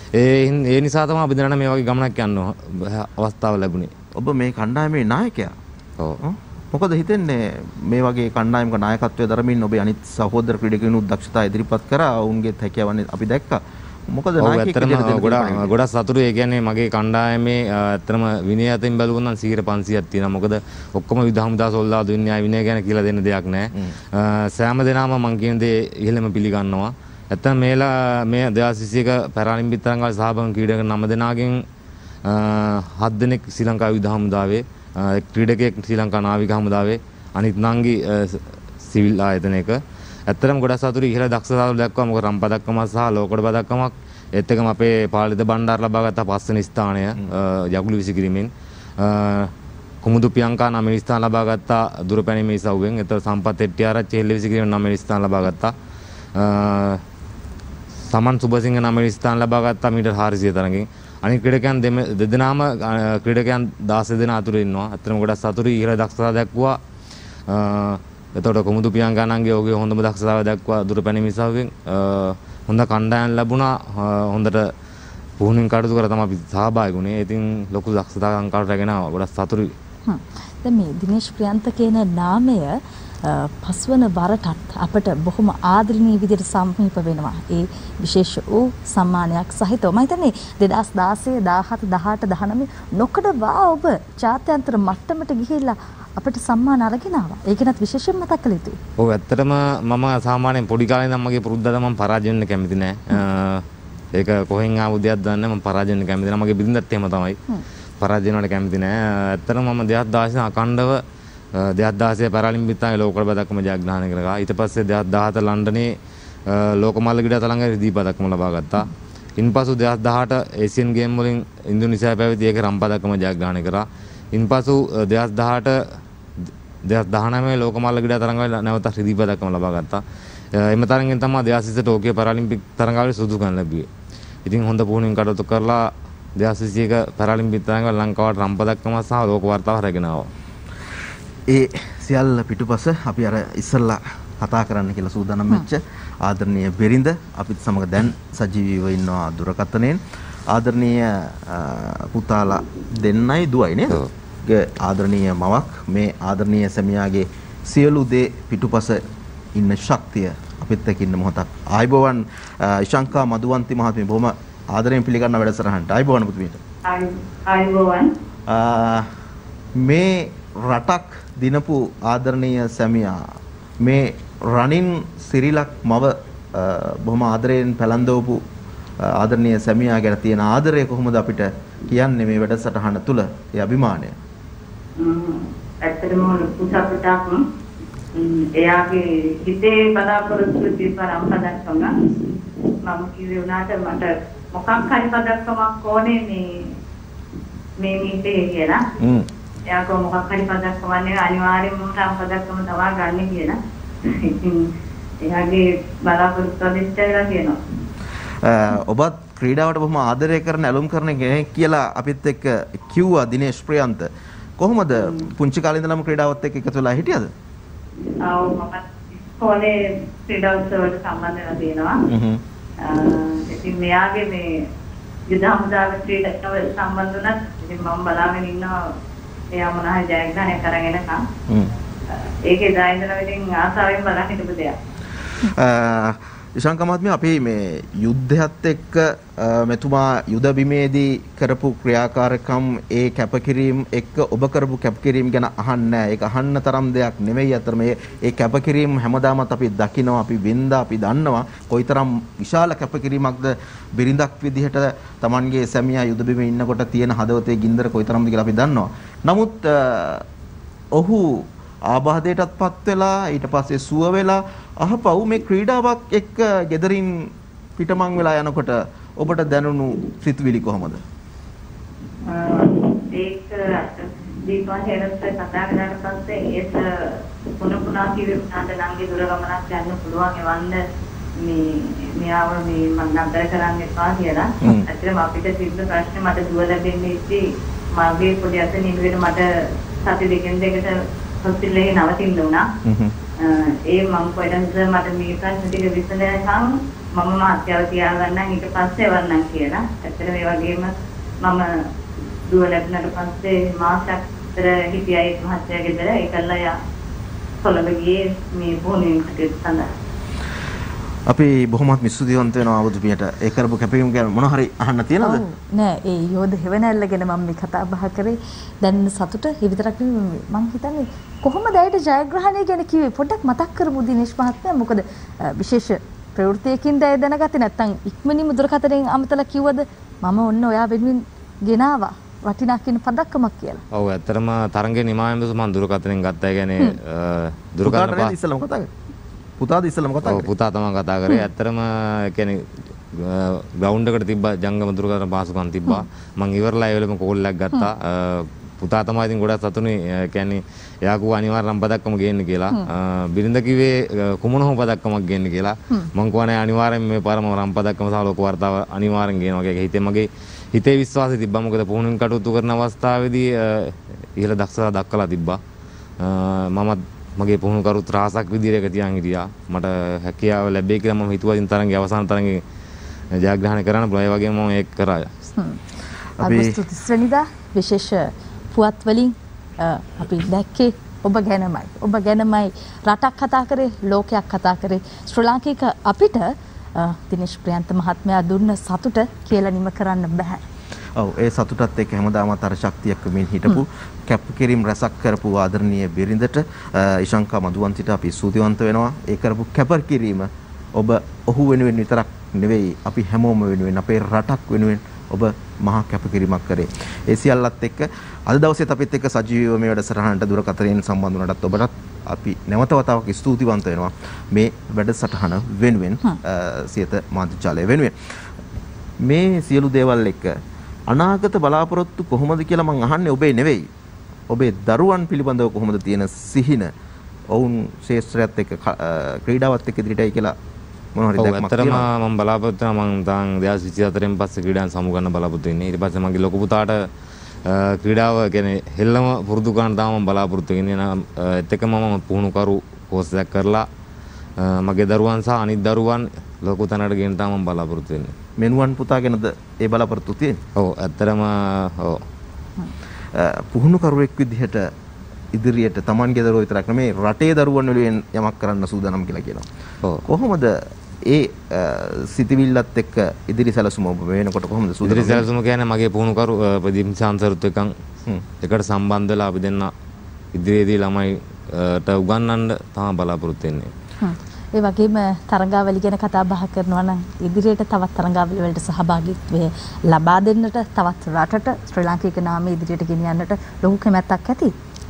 ඒ ඒ නිසා තමයි අපි දෙන්න මේ වගේ ගමනක් යන්න අවස්ථාව ලැබුණේ. ඔබ මේ කණ්ඩායමේ නායකයා. ඔව්. මොකද හිතන්නේ මේ වගේ කණ්ඩායමක නායකත්වයේ දරමින් ඔබේ අනිත් සහෝදර ක්‍රීඩකයන්ුත් දක්ෂතා ඉදිරිපත් කරා. ඔවුන්ගේත් හැකියාවන් අපි දැක්කා. මොකද නායකයෙක් විදිහට ගොඩක් ගොඩක් සතුටු. ඒ කියන්නේ මගේ කණ්ඩායමේ ඇත්තම විනය අතින් බැලුවොත් නම් සියයට පන්සීයක් තියෙනවා. මොකද ඔක්කොම යුද හමුදා සොල්දාදු ඉන්නේ ආ විනය ගැන කියලා දෙන්න දෙයක් නැහැ. සෑම දෙනාම මං කියන දේ ඉහෙළම පිළිගන්නවා. ඇත්තම මේලා මේ දෙදාස් විසියක පැරාලිම්පික් තරඟවල සහභාගී ක්‍රීඩක නම දෙනාගෙන් හත් දෙනෙක් ශ්‍රී ලංකා යුද හමුදාවේ, ක්‍රීඩකයෙක් ශ්‍රී ලංකා නාවික හමුදාවේ, අනිත් නංගි සිවිල් ආයතනයක. ඇත්තටම ගොඩක් සතුටුයි. ඉහළ දක්ෂතාවල දක්වා මොකද රම් පදක්කමක් සහ ලෝකඩ පදක්කමක් ඒත් එකම අපේ පාලිත බණ්ඩාර ලබා ගත්ත පස්වෙනි ස්ථානය යකුළු විසිකිරීමෙන්. කුමුදු පියංකා නම් ස්ථාන ලබා ගත්තා දුරපැණීමේ ඉසව්වෙන්. ඒතර සම්පත් හෙට්ටිආරච්චි හෙල්ලවිසි කිරීම නම් ස්ථාන ලබා ගත්තා. සමන් සුබසිංහ නම් ස්ථාන ලබා ගත්තා මීටර් හාරසිය තරඟින්. අනිත් ක්‍රීඩකයන් දෙදෙනාම ක්‍රීඩකයන් දාස දෙනා අතුරේ ඉන්නවා. අතරම ගොඩක් සතුටුයි ඉහළ දක්ෂතාව දක්වුවා. එතකොට කුමුදු පියංකාණන්ගේ ඔහුගේ හොඳම දක්ෂතාවය දක්වා දුරපැණීම ඉසව්වෙන් හොඳ කණ්ඩායම් ලැබුණා. හොඳට පුහුණුවෙන් කටයුතු කර තමයි අපි සහභාගී වුණේ. ඉතින් ලොකු දක්ෂතාවක් අංකවලට රැගෙන ආවා. ගොඩක් සතුටුයි. හ්ම්. දැන් මේ දිනේෂ් ප්‍රියන්ත කියන නාමය පස්වන වරටත් අපට බොහොම ආදරණීය විදිහට සමීප වෙනවා. ඒ විශේෂ වූ සම්මානයක් සහිතව. මම හිතන්නේ දෙදාස් දාසය දාහත දහඅට දහනවය නොකඩවා ඔබ ජාත්‍යන්තර මට්ටමට ගිහිල්ලා අපිට සම්මාන අරගෙන ආවා. ඒකනත් විශේෂයෙන් මතක් කළ යුතුයි. ඔව් ඇත්තටම මම සාමාන්‍යයෙන් පොඩි කාලේ ඉඳන් මගේ පුරුද්දද මම පරාජය වෙන්න කැමති නෑ. ඒක කොහෙන් ආපු දෙයක්ද දන්නේ මම පරාජය වෙන්න කැමති නෑ. මගේ බිරිඳත් එහෙම තමයි. පරාජය වෙනවට කැමති නෑ. ඇත්තටම මම දෙදාස් දාසය අකණ්ඩව දෙදාස් දාසය පැරාලිම්පික් තායි ලෝක පදක්කම ජයග්‍රහණය කරගා. ඊට පස්සේ දෙදාස් දහඅට ලන්ඩනයේ ලෝකමල්ල ක්‍රීඩා තරඟයේ රිදී පදක්කම ලබා ගත්තා. ඉන්පසු දෙදාස් දහඅට ඒසියන් ගේම් වලින් ඉන්දුනීසියාවේ පැවති ඒක රම් පදක්කම ජයග්‍රහණය කරා. ඉන්පසු දෙදාස් දහඅට දෙදාස් දහනවය ලෝකමල්ල ක්‍රීඩා තරඟවල නැවත රිදී පදක්කම ලබා ගත්තා. එම තරඟෙන් තමයි දෙදාස් විස්ස ටෝකියෝ පැරාලිම්පික් තරඟවල සුදුසුකම් ලැබුවේ. ඉතින් හොඳ පුහුණුවෙන් කටයුතු කරලා දෙදාස් විසිඑක පැරාලිම්පික් තරඟවල ලංකාවට රම් පදක්කම සහ ලෝක වර්තාව රැගෙන ආවා. ඒ සියල්ල පිටුපස අපි අර ඉස්සල්ලා කතා කරන්න කියලා සූදානම් වෙච්ච ආදරණීය බිරිඳ අපිත් සමග දැන් සජීවීව ඉන්නවා දුරකථනයෙන්. ආදරණීය පුතාලා දෙන්නයි දුවයි නේද? ආදරණීය මවක් මේ ආදරණීය සැමියාගේ සියලු දේ පිටුපස ඉන්න ශක්තිය අපිත් එක්ක ඉන්න මොහොතක්. ආයිබෝවන් ඉෂංකා මදුවන්ති මහත්මිය බොහොම ආදරයෙන් පිළිගන්න වැඩසටහනට. ආයිබෝවන් පුතුමියට. ආයිබෝවන්. මේ රටක් දිනපු ආදරණීය සැමියා මේ රනින් සිරිලක් මව බොහොම ආදරයෙන් පැලඳවපු ආදරණීය සැමියා ගැන තියෙන ආදරය කොහොමද අපිට කියන්නේ මේ වැඩසටහන තුල ඒ අභිමානය? ඇත්තටම පුතාපුතාක් එයාගේ හිතේ බලාපොරොත්තු තිබ්බනම් පදක්කම මම කිව්වේ උනාට මට මොකක් හරි පදක්කමක් ඕනේ මේ මේ නිතේ කියලා. එයා කො මොකක් හරි පදක්කමක් නේ අනිවාර්යෙන්ම රම් පදක්කම තවා ගන්න කියලා. ඉතින් එයාගේ බලාපොරොත්තු දෙච්චලා කියනවා. ඔබත් ක්‍රීඩාවට බොහොම ආදරය කරන ඇලුම් කරන කෙනෙක් කියලා අපිත් එක්ක කිව්වා දිනේෂ් ප්‍රියන්ත. කොහොමද පුංචි කාලේ ඉඳලම ක්‍රීඩාවත් එක්ක එකතු වෙලා හිටියද? ආව් මම ඉස්කෝලේ ක්‍රීඩා උත්සවවලට සම්බන්ධ වෙලා තියෙනවා. හ්ම්. ඉතින් මෙයාගේ මේ යුද හමුදාවේ ක්‍රීඩාවල සම්බන්ධ වුණත් ඉතින් මම බලාගෙන ඉන්නවා එයා මොනවා හරි ජයග්‍රහණය කරගෙන එනකම්. හ්ම්. ඒකේ දායින්දලා ඉතින් ආසාවෙන් බලන් හිටපු දෙයක්. ඉෂංකා මහත්මිය අපි මේ යුද්ධයත් එක්ක මෙතුමා යුද බිමේදී කරපු ක්‍රියාකාරකම් ඒ කැපකිරීම එක්ක ඔබ කරපු කැපකිරීම ගැන අහන්නේ නැහැ. ඒක අහන්න තරම් දෙයක් නෙවෙයි. අතර මේ ඒ කැපකිරීම හැමදාමත් අපි දකිනවා, අපි වින්දා, අපි දන්නවා. කොයිතරම් විශාල කැපකිරීමක්ද බිරිඳක් විදිහට Tamanගේ සැමියා යුද බිමේ ඉන්නකොට තියෙන හදවතේ ගින්දර කොයිතරම්ද කියලා අපි දන්නවා. නමුත් ඔහු ආබාධයටත්පත් වෙලා ඊට පස්සේ සුව වෙලා අහපව් මේ ක්‍රීඩාවක් එක්ක ගෙදරින් පිටමං වෙලා යනකොට ඔබට දැනුණු සිතුවිලි කොහොමද? ඒක දීපා හේරත් කතා කරලා පස්සේ ඒක පුන පුනා කිව්වොත් නංගි දුර ගමනක් යන්න පුළුවන් එවන්න මේ මෙයාව මේ මම නතර කරන්න එපා කියලා. ඇත්තටම අපිට තිබ්බ ප්‍රශ්නේ මට දුව ලැබෙන්නේ ඉති මගේ පොඩි අතනින් වෙන මට සති දෙකෙන් දෙකට හොස්පිටලේ නවතින්න උනා. ඒ මම කොහෙන්ද මට මේ ප්‍රශ්න ටික විසඳනකම් මම මාත්‍යාව තියාගන්නම් ඊට පස්සේ වරනම් කියලා. ඇත්තට මේ වගේම මම දුව ලැබුණාට පස්සේ මාසයක් විතර හිටියා ඒ මහත්තයා ගෙදර. ඒකල්ලා යා කොළඹ ගියේ මේ බොහොමින් කටයුතු සඳහා. අපි බොහොමත් මිසුදිවන්ත වෙනවා අවුදුමියට. ඒ කරපු කැපවීම ගැන මොන හරි අහන්න තියනවද? නෑ ඒ යෝධ හෙවණැල්ල ගැන මම මේ කතා බහ කරේ. දැන් සතුට ඒ විතරක් නෙවෙයි මම හිතන්නේ කොහොමද ඇයට ජයග්‍රහණය ගැන කිව්වේ පොඩ්ඩක් මතක් කරමු දිනේෂ් මහත්මයා. මොකද විශේෂ ප්‍රවෘත්තියකින්ද ඇය දැනගත්තේ නැත්නම් ඉක්මනින්ම දුරකථනයෙන් අමතලා කිව්වද මම ඔන්න ඔයා වෙනුවෙන් ගෙනාවා වටිනා කියන පදක්කමක් කියලා. ඔව් ඇත්තටම තරංගේ නිමාවෙන් මම දුරකථනයෙන් ගත්තා. ඒ කියන්නේ දුරකථන පාස් ඉස්සලම කතා කරා. පුතාද ඉස්සලම කතා කරේ? ඔව් පුතා තමයි කතා කරේ. ඇත්තටම කියන්නේ ග්‍රවුන්ඩ් එකට තිබ්බ ජංගම දුරකථන පාසුකම් තිබ්බා. මම ඉවරලා ඒ වෙලෙම කෝල් එකක් ගත්තා. පුතා තමයි ඉතින් ගොඩක් සතුටුනේ. ඒ කියන්නේ එයා කිව්වා අනිවාර්යෙන් පදක්කම ගේන්න කියලා. බිරිඳ කිව්වේ කුමන හෝ පදක්කමක් ගේන්න කියලා. මං කිව්වා නෑ අනිවාර්යෙන් මේ පරම රම් පදක්කම සහ ලෝක වර්තාව අනිවාර්යෙන් ගේනවා කියලා හිතේ මගේ හිතේ විශ්වාසය තිබ්බා. මොකද පුහුණුවෙන් කටයුතු කරන අවස්ථාවේදී ඉහළ දක්ෂතා දක්වලා තිබ්බා. මමත් මගේ පුහුණු කරුත් රාසක් විදියට එක තියන් හිටියා. මට හැකියාව ලැබෙයි කියලා මම හිතුවා ඉතින් තරඟේ අවසාන තරඟේ ජයග්‍රහණය කරන්න පුළුවන්. ඒ වගේම මම ඒක කරා. අගෝස්තු තිස් වෙනිදා විශේෂ පුවත් වලින් අපි දැක්කේ ඔබ ගැනමයි. ඔබ ගැනමයි රටක් කතා කරේ, ලෝකයක් කතා කරේ. ශ්‍රී ලාංකික අපිට දිනේෂ් ප්‍රියන්ත මහත්මයා දුන්න සතුට කියලා නිම කරන්න බෑ. ඔව් ඒ සතුටත් එක්ක හැමදාමත් අර ශක්තියක් මෙන් හිටපු කැපකිරීම රැසක් කරපු ආදරණීය බිරිඳට ඉෂංකා මදුවන්තිට අපි ස්තුතිවන්ත වෙනවා. ඒ කරපු කැපකිරීම ඔබ ඔහු වෙනුවෙන් විතරක් නෙවෙයි අපි හැමෝම වෙනුවෙන් අපේ රටක් වෙනුවෙන් ඔබ මහා කැපකිරීමක් කරේ. ඒ සියල්ලත් එක්ක අද දවසේත් අපිත් එක්ක සජීවීව මේ වැඩසටහනට දුරකථනයෙන් සම්බන්ධ වුණාටත් ඔබටත් අපි නැවත වතාවක් ස්තුතිවන්ත වෙනවා මේ වැඩසටහන වෙනුවෙන් සියත මාධ්‍ය වෙනුවෙන්. මේ සියලු දේවල් එක්ක අනාගත බලාපොරොත්තු කොහොමද කියලා මම අහන්නේ ඔබේ නෙවෙයි. ඔබේ දරුවන් පිළිබඳව කොහොමද තියෙන සිහින ඔවුන් ශේෂ්ත්‍රයත් එක්ක ක්‍රීඩාවත් එක්ක ඉදිරියටයි කියලා මොන හරි දැක්මක් තියෙනවා. මම බලාපොරොත්තු වෙනවා මම තාන් දෙදාස් විසිහතරෙන් පස්සේ ක්‍රීඩාන් සමු ගන්න බලාපොරොත්තු වෙන්නේ. ඊට පස්සේ මගේ ලොකු පුතාට ක්‍රීඩාව කියන්නේ හෙල්ලම පුරුදු කරන්න තමයි මම බලාපොරොත්තු වෙන්නේ. ඒත් එක්කම මම පුහුණුකරු කෝස් එකක් කරලා මගේ දරුවන් සහ අනිත් දරුවන් ලොකු තැනකට ගෙන තමයි මම බලාපොරොත්තු වෙන්නේ. මෙනුවන් පුතා ගැනද ඒ බලාපොරොත්තු තියෙන්නේ? ඔව් ඇත්තටම ඔව්. පුහුණුකරුවෙක් විදිහට ඉදිරියට Tamanගේ දරුවෝ විතරක් නෙමෙයි රටේ දරුවන් වෙනුවෙන් යමක් කරන්න සූදානම් කියලා කියනවා. ඔව්. කොහොමද ඒ සිතවිල්ලත් එක්ක ඉදිරි සැලසුම ඔබ වෙනකොට කොහොමද සූදානම්? ඉදිරි සැලසුම කියන්නේ මගේ පුහුණුකරු ප්‍රදීප් ශාන්සරුත් එක්කන් එකට සම්බන්ධ වෙලා අපි දෙන්න ඉදිරියේදී ළමයිට උගන්වන්න තමයි බලාපොරොත්තු වෙන්නේ. ඒ වගේම තරඟාවලි ගැන කතා බහ කරනවා නම් ඉදිරියට තවත් තරඟාවලි වලට සහභාගීත්වය ලබා දෙන්නට තවත් රටට ශ්‍රී ලාංකික නාමය ඉදිරියට ගෙනියන්නට ලොකු කැමැත්තක් ඇති.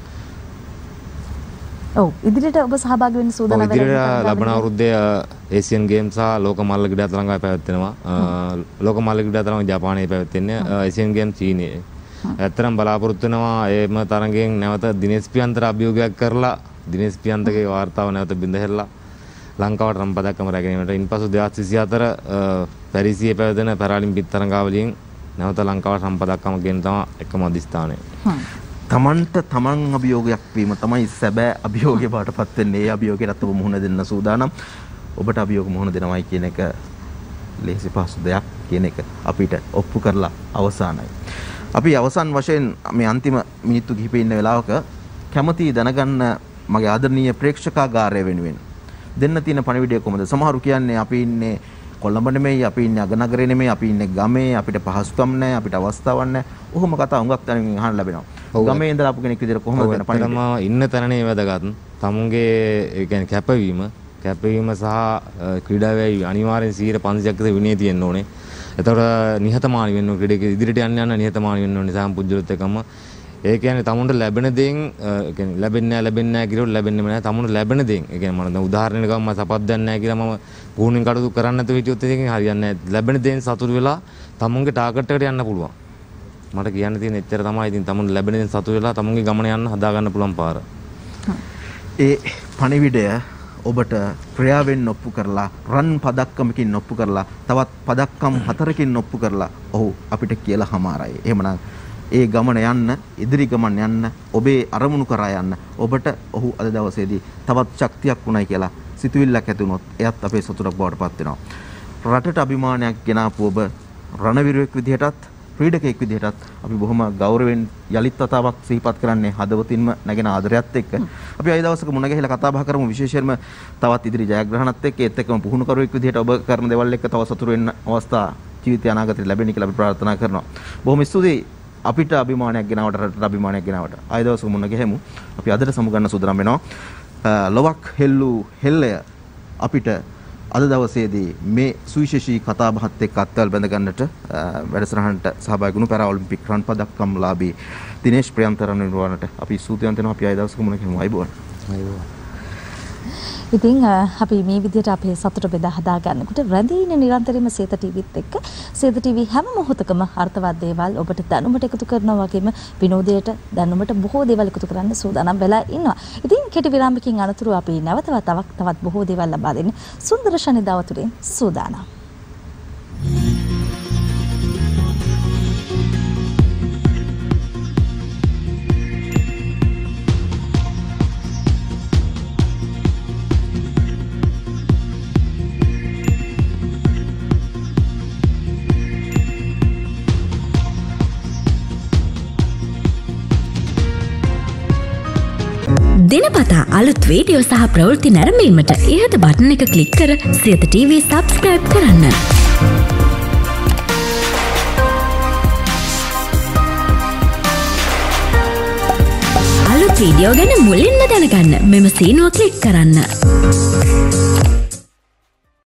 ඔව් ඉදිරියට ඔබ සහභාගී වෙන්න සූදානම් වෙලා ඉදිරියට ලබන අවුරුද්දේ ඒසියන් ගේම්ස් සහ ලෝක මල්ල ක්‍රීඩා තරඟ පැවැත්වෙනවා. ලෝක මල්ල ක්‍රීඩා තරඟ ජපානයේ පැවැත්වෙන්නේ. Asian games චීනයේ. ඇත්තටම බලාපොරොත්තු වෙනවා එම තරඟයෙන් නැවත දිනේෂ් පියන්තට අභියෝගයක් කරලා දිනේෂ් පියන්තගේ වාර්තාව නැවත බිඳ හැරලා ලංකාවට රම් පදක්කම රැගෙනීමට ඉන්පසු දෙදාස් විසිහතර පැරිසියේ පැවැදෙන පැරාලිම්පික් තරඟාවලියෙන් නැවත ලංකාවට රම් පදක්කම ගෙන තමයි එකම අධිෂ්ඨානය. තමන්ට තමන් අභියෝගයක් වීම තමයි සැබෑ අභියෝගය බාටපත් වෙන්නේ. ඒ අභියෝගයට ඔබ මුහුණ දෙන්න සූදානම්. ඔබට අභියෝග මුහුණ දෙනවයි කියන එක ලේසි පහසු දෙයක් කියන එක අපිට ඔප්පු කරලා අවසానයි. අපි අවසන් වශයෙන් මේ අන්තිම මිනිත්තු කිහිපෙ ඉන්න වෙලාවක කැමති දැනගන්න මගේ ආදරණීය ප්‍රේක්ෂකාගාරය වෙනුවෙන් දෙන්න තියෙන පණිවිඩය කොහොමද? සමහරු කියන්නේ අපි ඉන්නේ කොළඹ නෙමෙයි, අපි ඉන්නේ අගනගරේ නෙමෙයි, අපි ඉන්නේ ගමේ, අපිට පහසුකම් නැහැ, අපිට අවස්ථාවක් නැහැ. ඔහොම කතා හුඟක් තැනින් අහන්න ලැබෙනවා. ගමේ ඉඳලා ආපු කෙනෙක් විදිහට කොහොමද වෙන පණිවිඩය? මම ඉන්න තැනනේ වැදගත්. තමුන්ගේ ඒ කියන්නේ කැපවීම, කැපවීම සහ ක්‍රීඩාවේ අනිවාර්යෙන් සීයට පන්සියයක් විතර විනය තියෙන්න ඕනේ. එතකොට නිහතමානී වෙන්න ඕනේ. ක්‍රීඩකේ ඉදිරියට යන්න යන නිහතමානී වෙන්න ඕනේ. සාම් පුජ්‍යලත් එකම ඒ කියන්නේ තමුන්ට ලැබෙන දේෙන් ඒ කියන්නේ ලැබෙන්නේ නැහැ ලැබෙන්නේ නැහැ කියලා ලැබෙන්නේම නැහැ. තමුන්ට ලැබෙන දේෙන් ඒ කියන්නේ මම දැන් උදාහරණයක් ගමු මම සපත් දෙන්නේ නැහැ කියලා මම පුහුණුවෙන් කටයුතු කරන්නේ නැතුව හිටියොත් ඒකෙන් හරියන්නේ නැහැ. ලැබෙන දේෙන් සතුටු වෙලා තමුන්ගේ ටාගට් එකට යන්න පුළුවන්. මට කියන්න තියෙන එච්චර තමයි. ඉතින් තමුන්ට ලැබෙන දේෙන් සතුටු වෙලා තමුන්ගේ ගමන යන්න හදා ගන්න පුළුවන් පාර. ඒ පණිවිඩය ඔබට ක්‍රියාවෙන් ඔප්පු කරලා රන් පදක්කමකින් ඔප්පු කරලා තවත් පදක්කම් හතරකින් ඔප්පු කරලා ඔහු අපිට කියලා හමාරයි. එහෙමනම් ඒ ගමන යන්න ඉදිරි ගමන යන්න ඔබේ අරමුණු කරා යන්න ඔබට ඔහු අද දවසේදී තවත් ශක්තියක් උණයි කියලා සිතුවිල්ලක් ඇති වුණොත් එයත් අපේ සතුටක් බවට පත් වෙනවා. රටට අභිමානයක් ගෙනාපු ඔබ රණවිරුවෙක් විදිහටත් ක්‍රීඩකයෙක් විදිහටත් අපි බොහොම ගෞරවයෙන් යලිත් වතාවක් සිහිපත් කරන්නේ හදවතින්ම නැගෙන ආදරයත් එක්ක. අපි අද දවසක මුණ ගැහිලා කතා බහ කරමු විශේෂයෙන්ම තවත් ඉදිරි ජයග්‍රහණත් එක්ක ඒත් එක්කම පුහුණුකරුවෙක් විදිහට ඔබ කරන දේවල් එක්ක තව සතුටු වෙන්න අවස්ථා ජීවිතය අනාගතේ ලැබෙන්න කියලා අපි ප්‍රාර්ථනා කරනවා. බොහොම ස්තුතියි අපිට අභිමානයක් ගෙනාවට රටට අභිමානයක් ගෙනාවට. ආය දවසක මුණ ගැහෙමු. අපි අදට සමු ගන්න සූදානම් වෙනවා. ලොවක් හෙල්ලු හෙල්ලය අපිට අද දවසේදී මේ සුවිශේෂී කතා බහත් එක්ක අත්වල බැඳ ගන්නට වැඩසටහනට සහභාගී වුණු පැරා ඔලිම්පික් රන් පදක්කම්ලාභී දිනේෂ් ප්‍රියන්ත රණවිරුවන්ට අපි ස්තුතිවන්ත වෙනවා. අපි ආය දවසක මුණ ගැහෙමු. අයබෝන්. අයබෝන්. ඉතින් අපි මේ විදිහට අපේ සතුට බෙදා හදා ගන්නකොට රැඳී ඉන්න නිරන්තරයෙන්ම සේත ටීවීත් එක්ක සේත ටීවී හැම මොහොතකම අර්ථවත් දේවල් ඔබට දැනුමට එකතු කරනවා වගේම විනෝදයට දැනුමට බොහෝ දේවල් එකතු කරන්න සූදානම් වෙලා ඉන්නවා. ඉතින් කෙටි විරාමකින් අනතුරු අපි නැවතවත් තවත් තවත් බොහෝ දේවල් ලබා දෙන්න සුන්දර ශනිදාව තුළින් සූදානම්. දිනපතා අලුත් වීඩියෝ සහ ප්‍රවෘත්ති නැරඹීමට ඉහත බටන් එක ක්ලික් කර සියත ටීවී සබ්ස්ක්‍රයිබ් කරන්න. අලුත් වීඩියෝ ගැන මුලින්ම දැනගන්න මෙම සීනුව ක්ලික් කරන්න.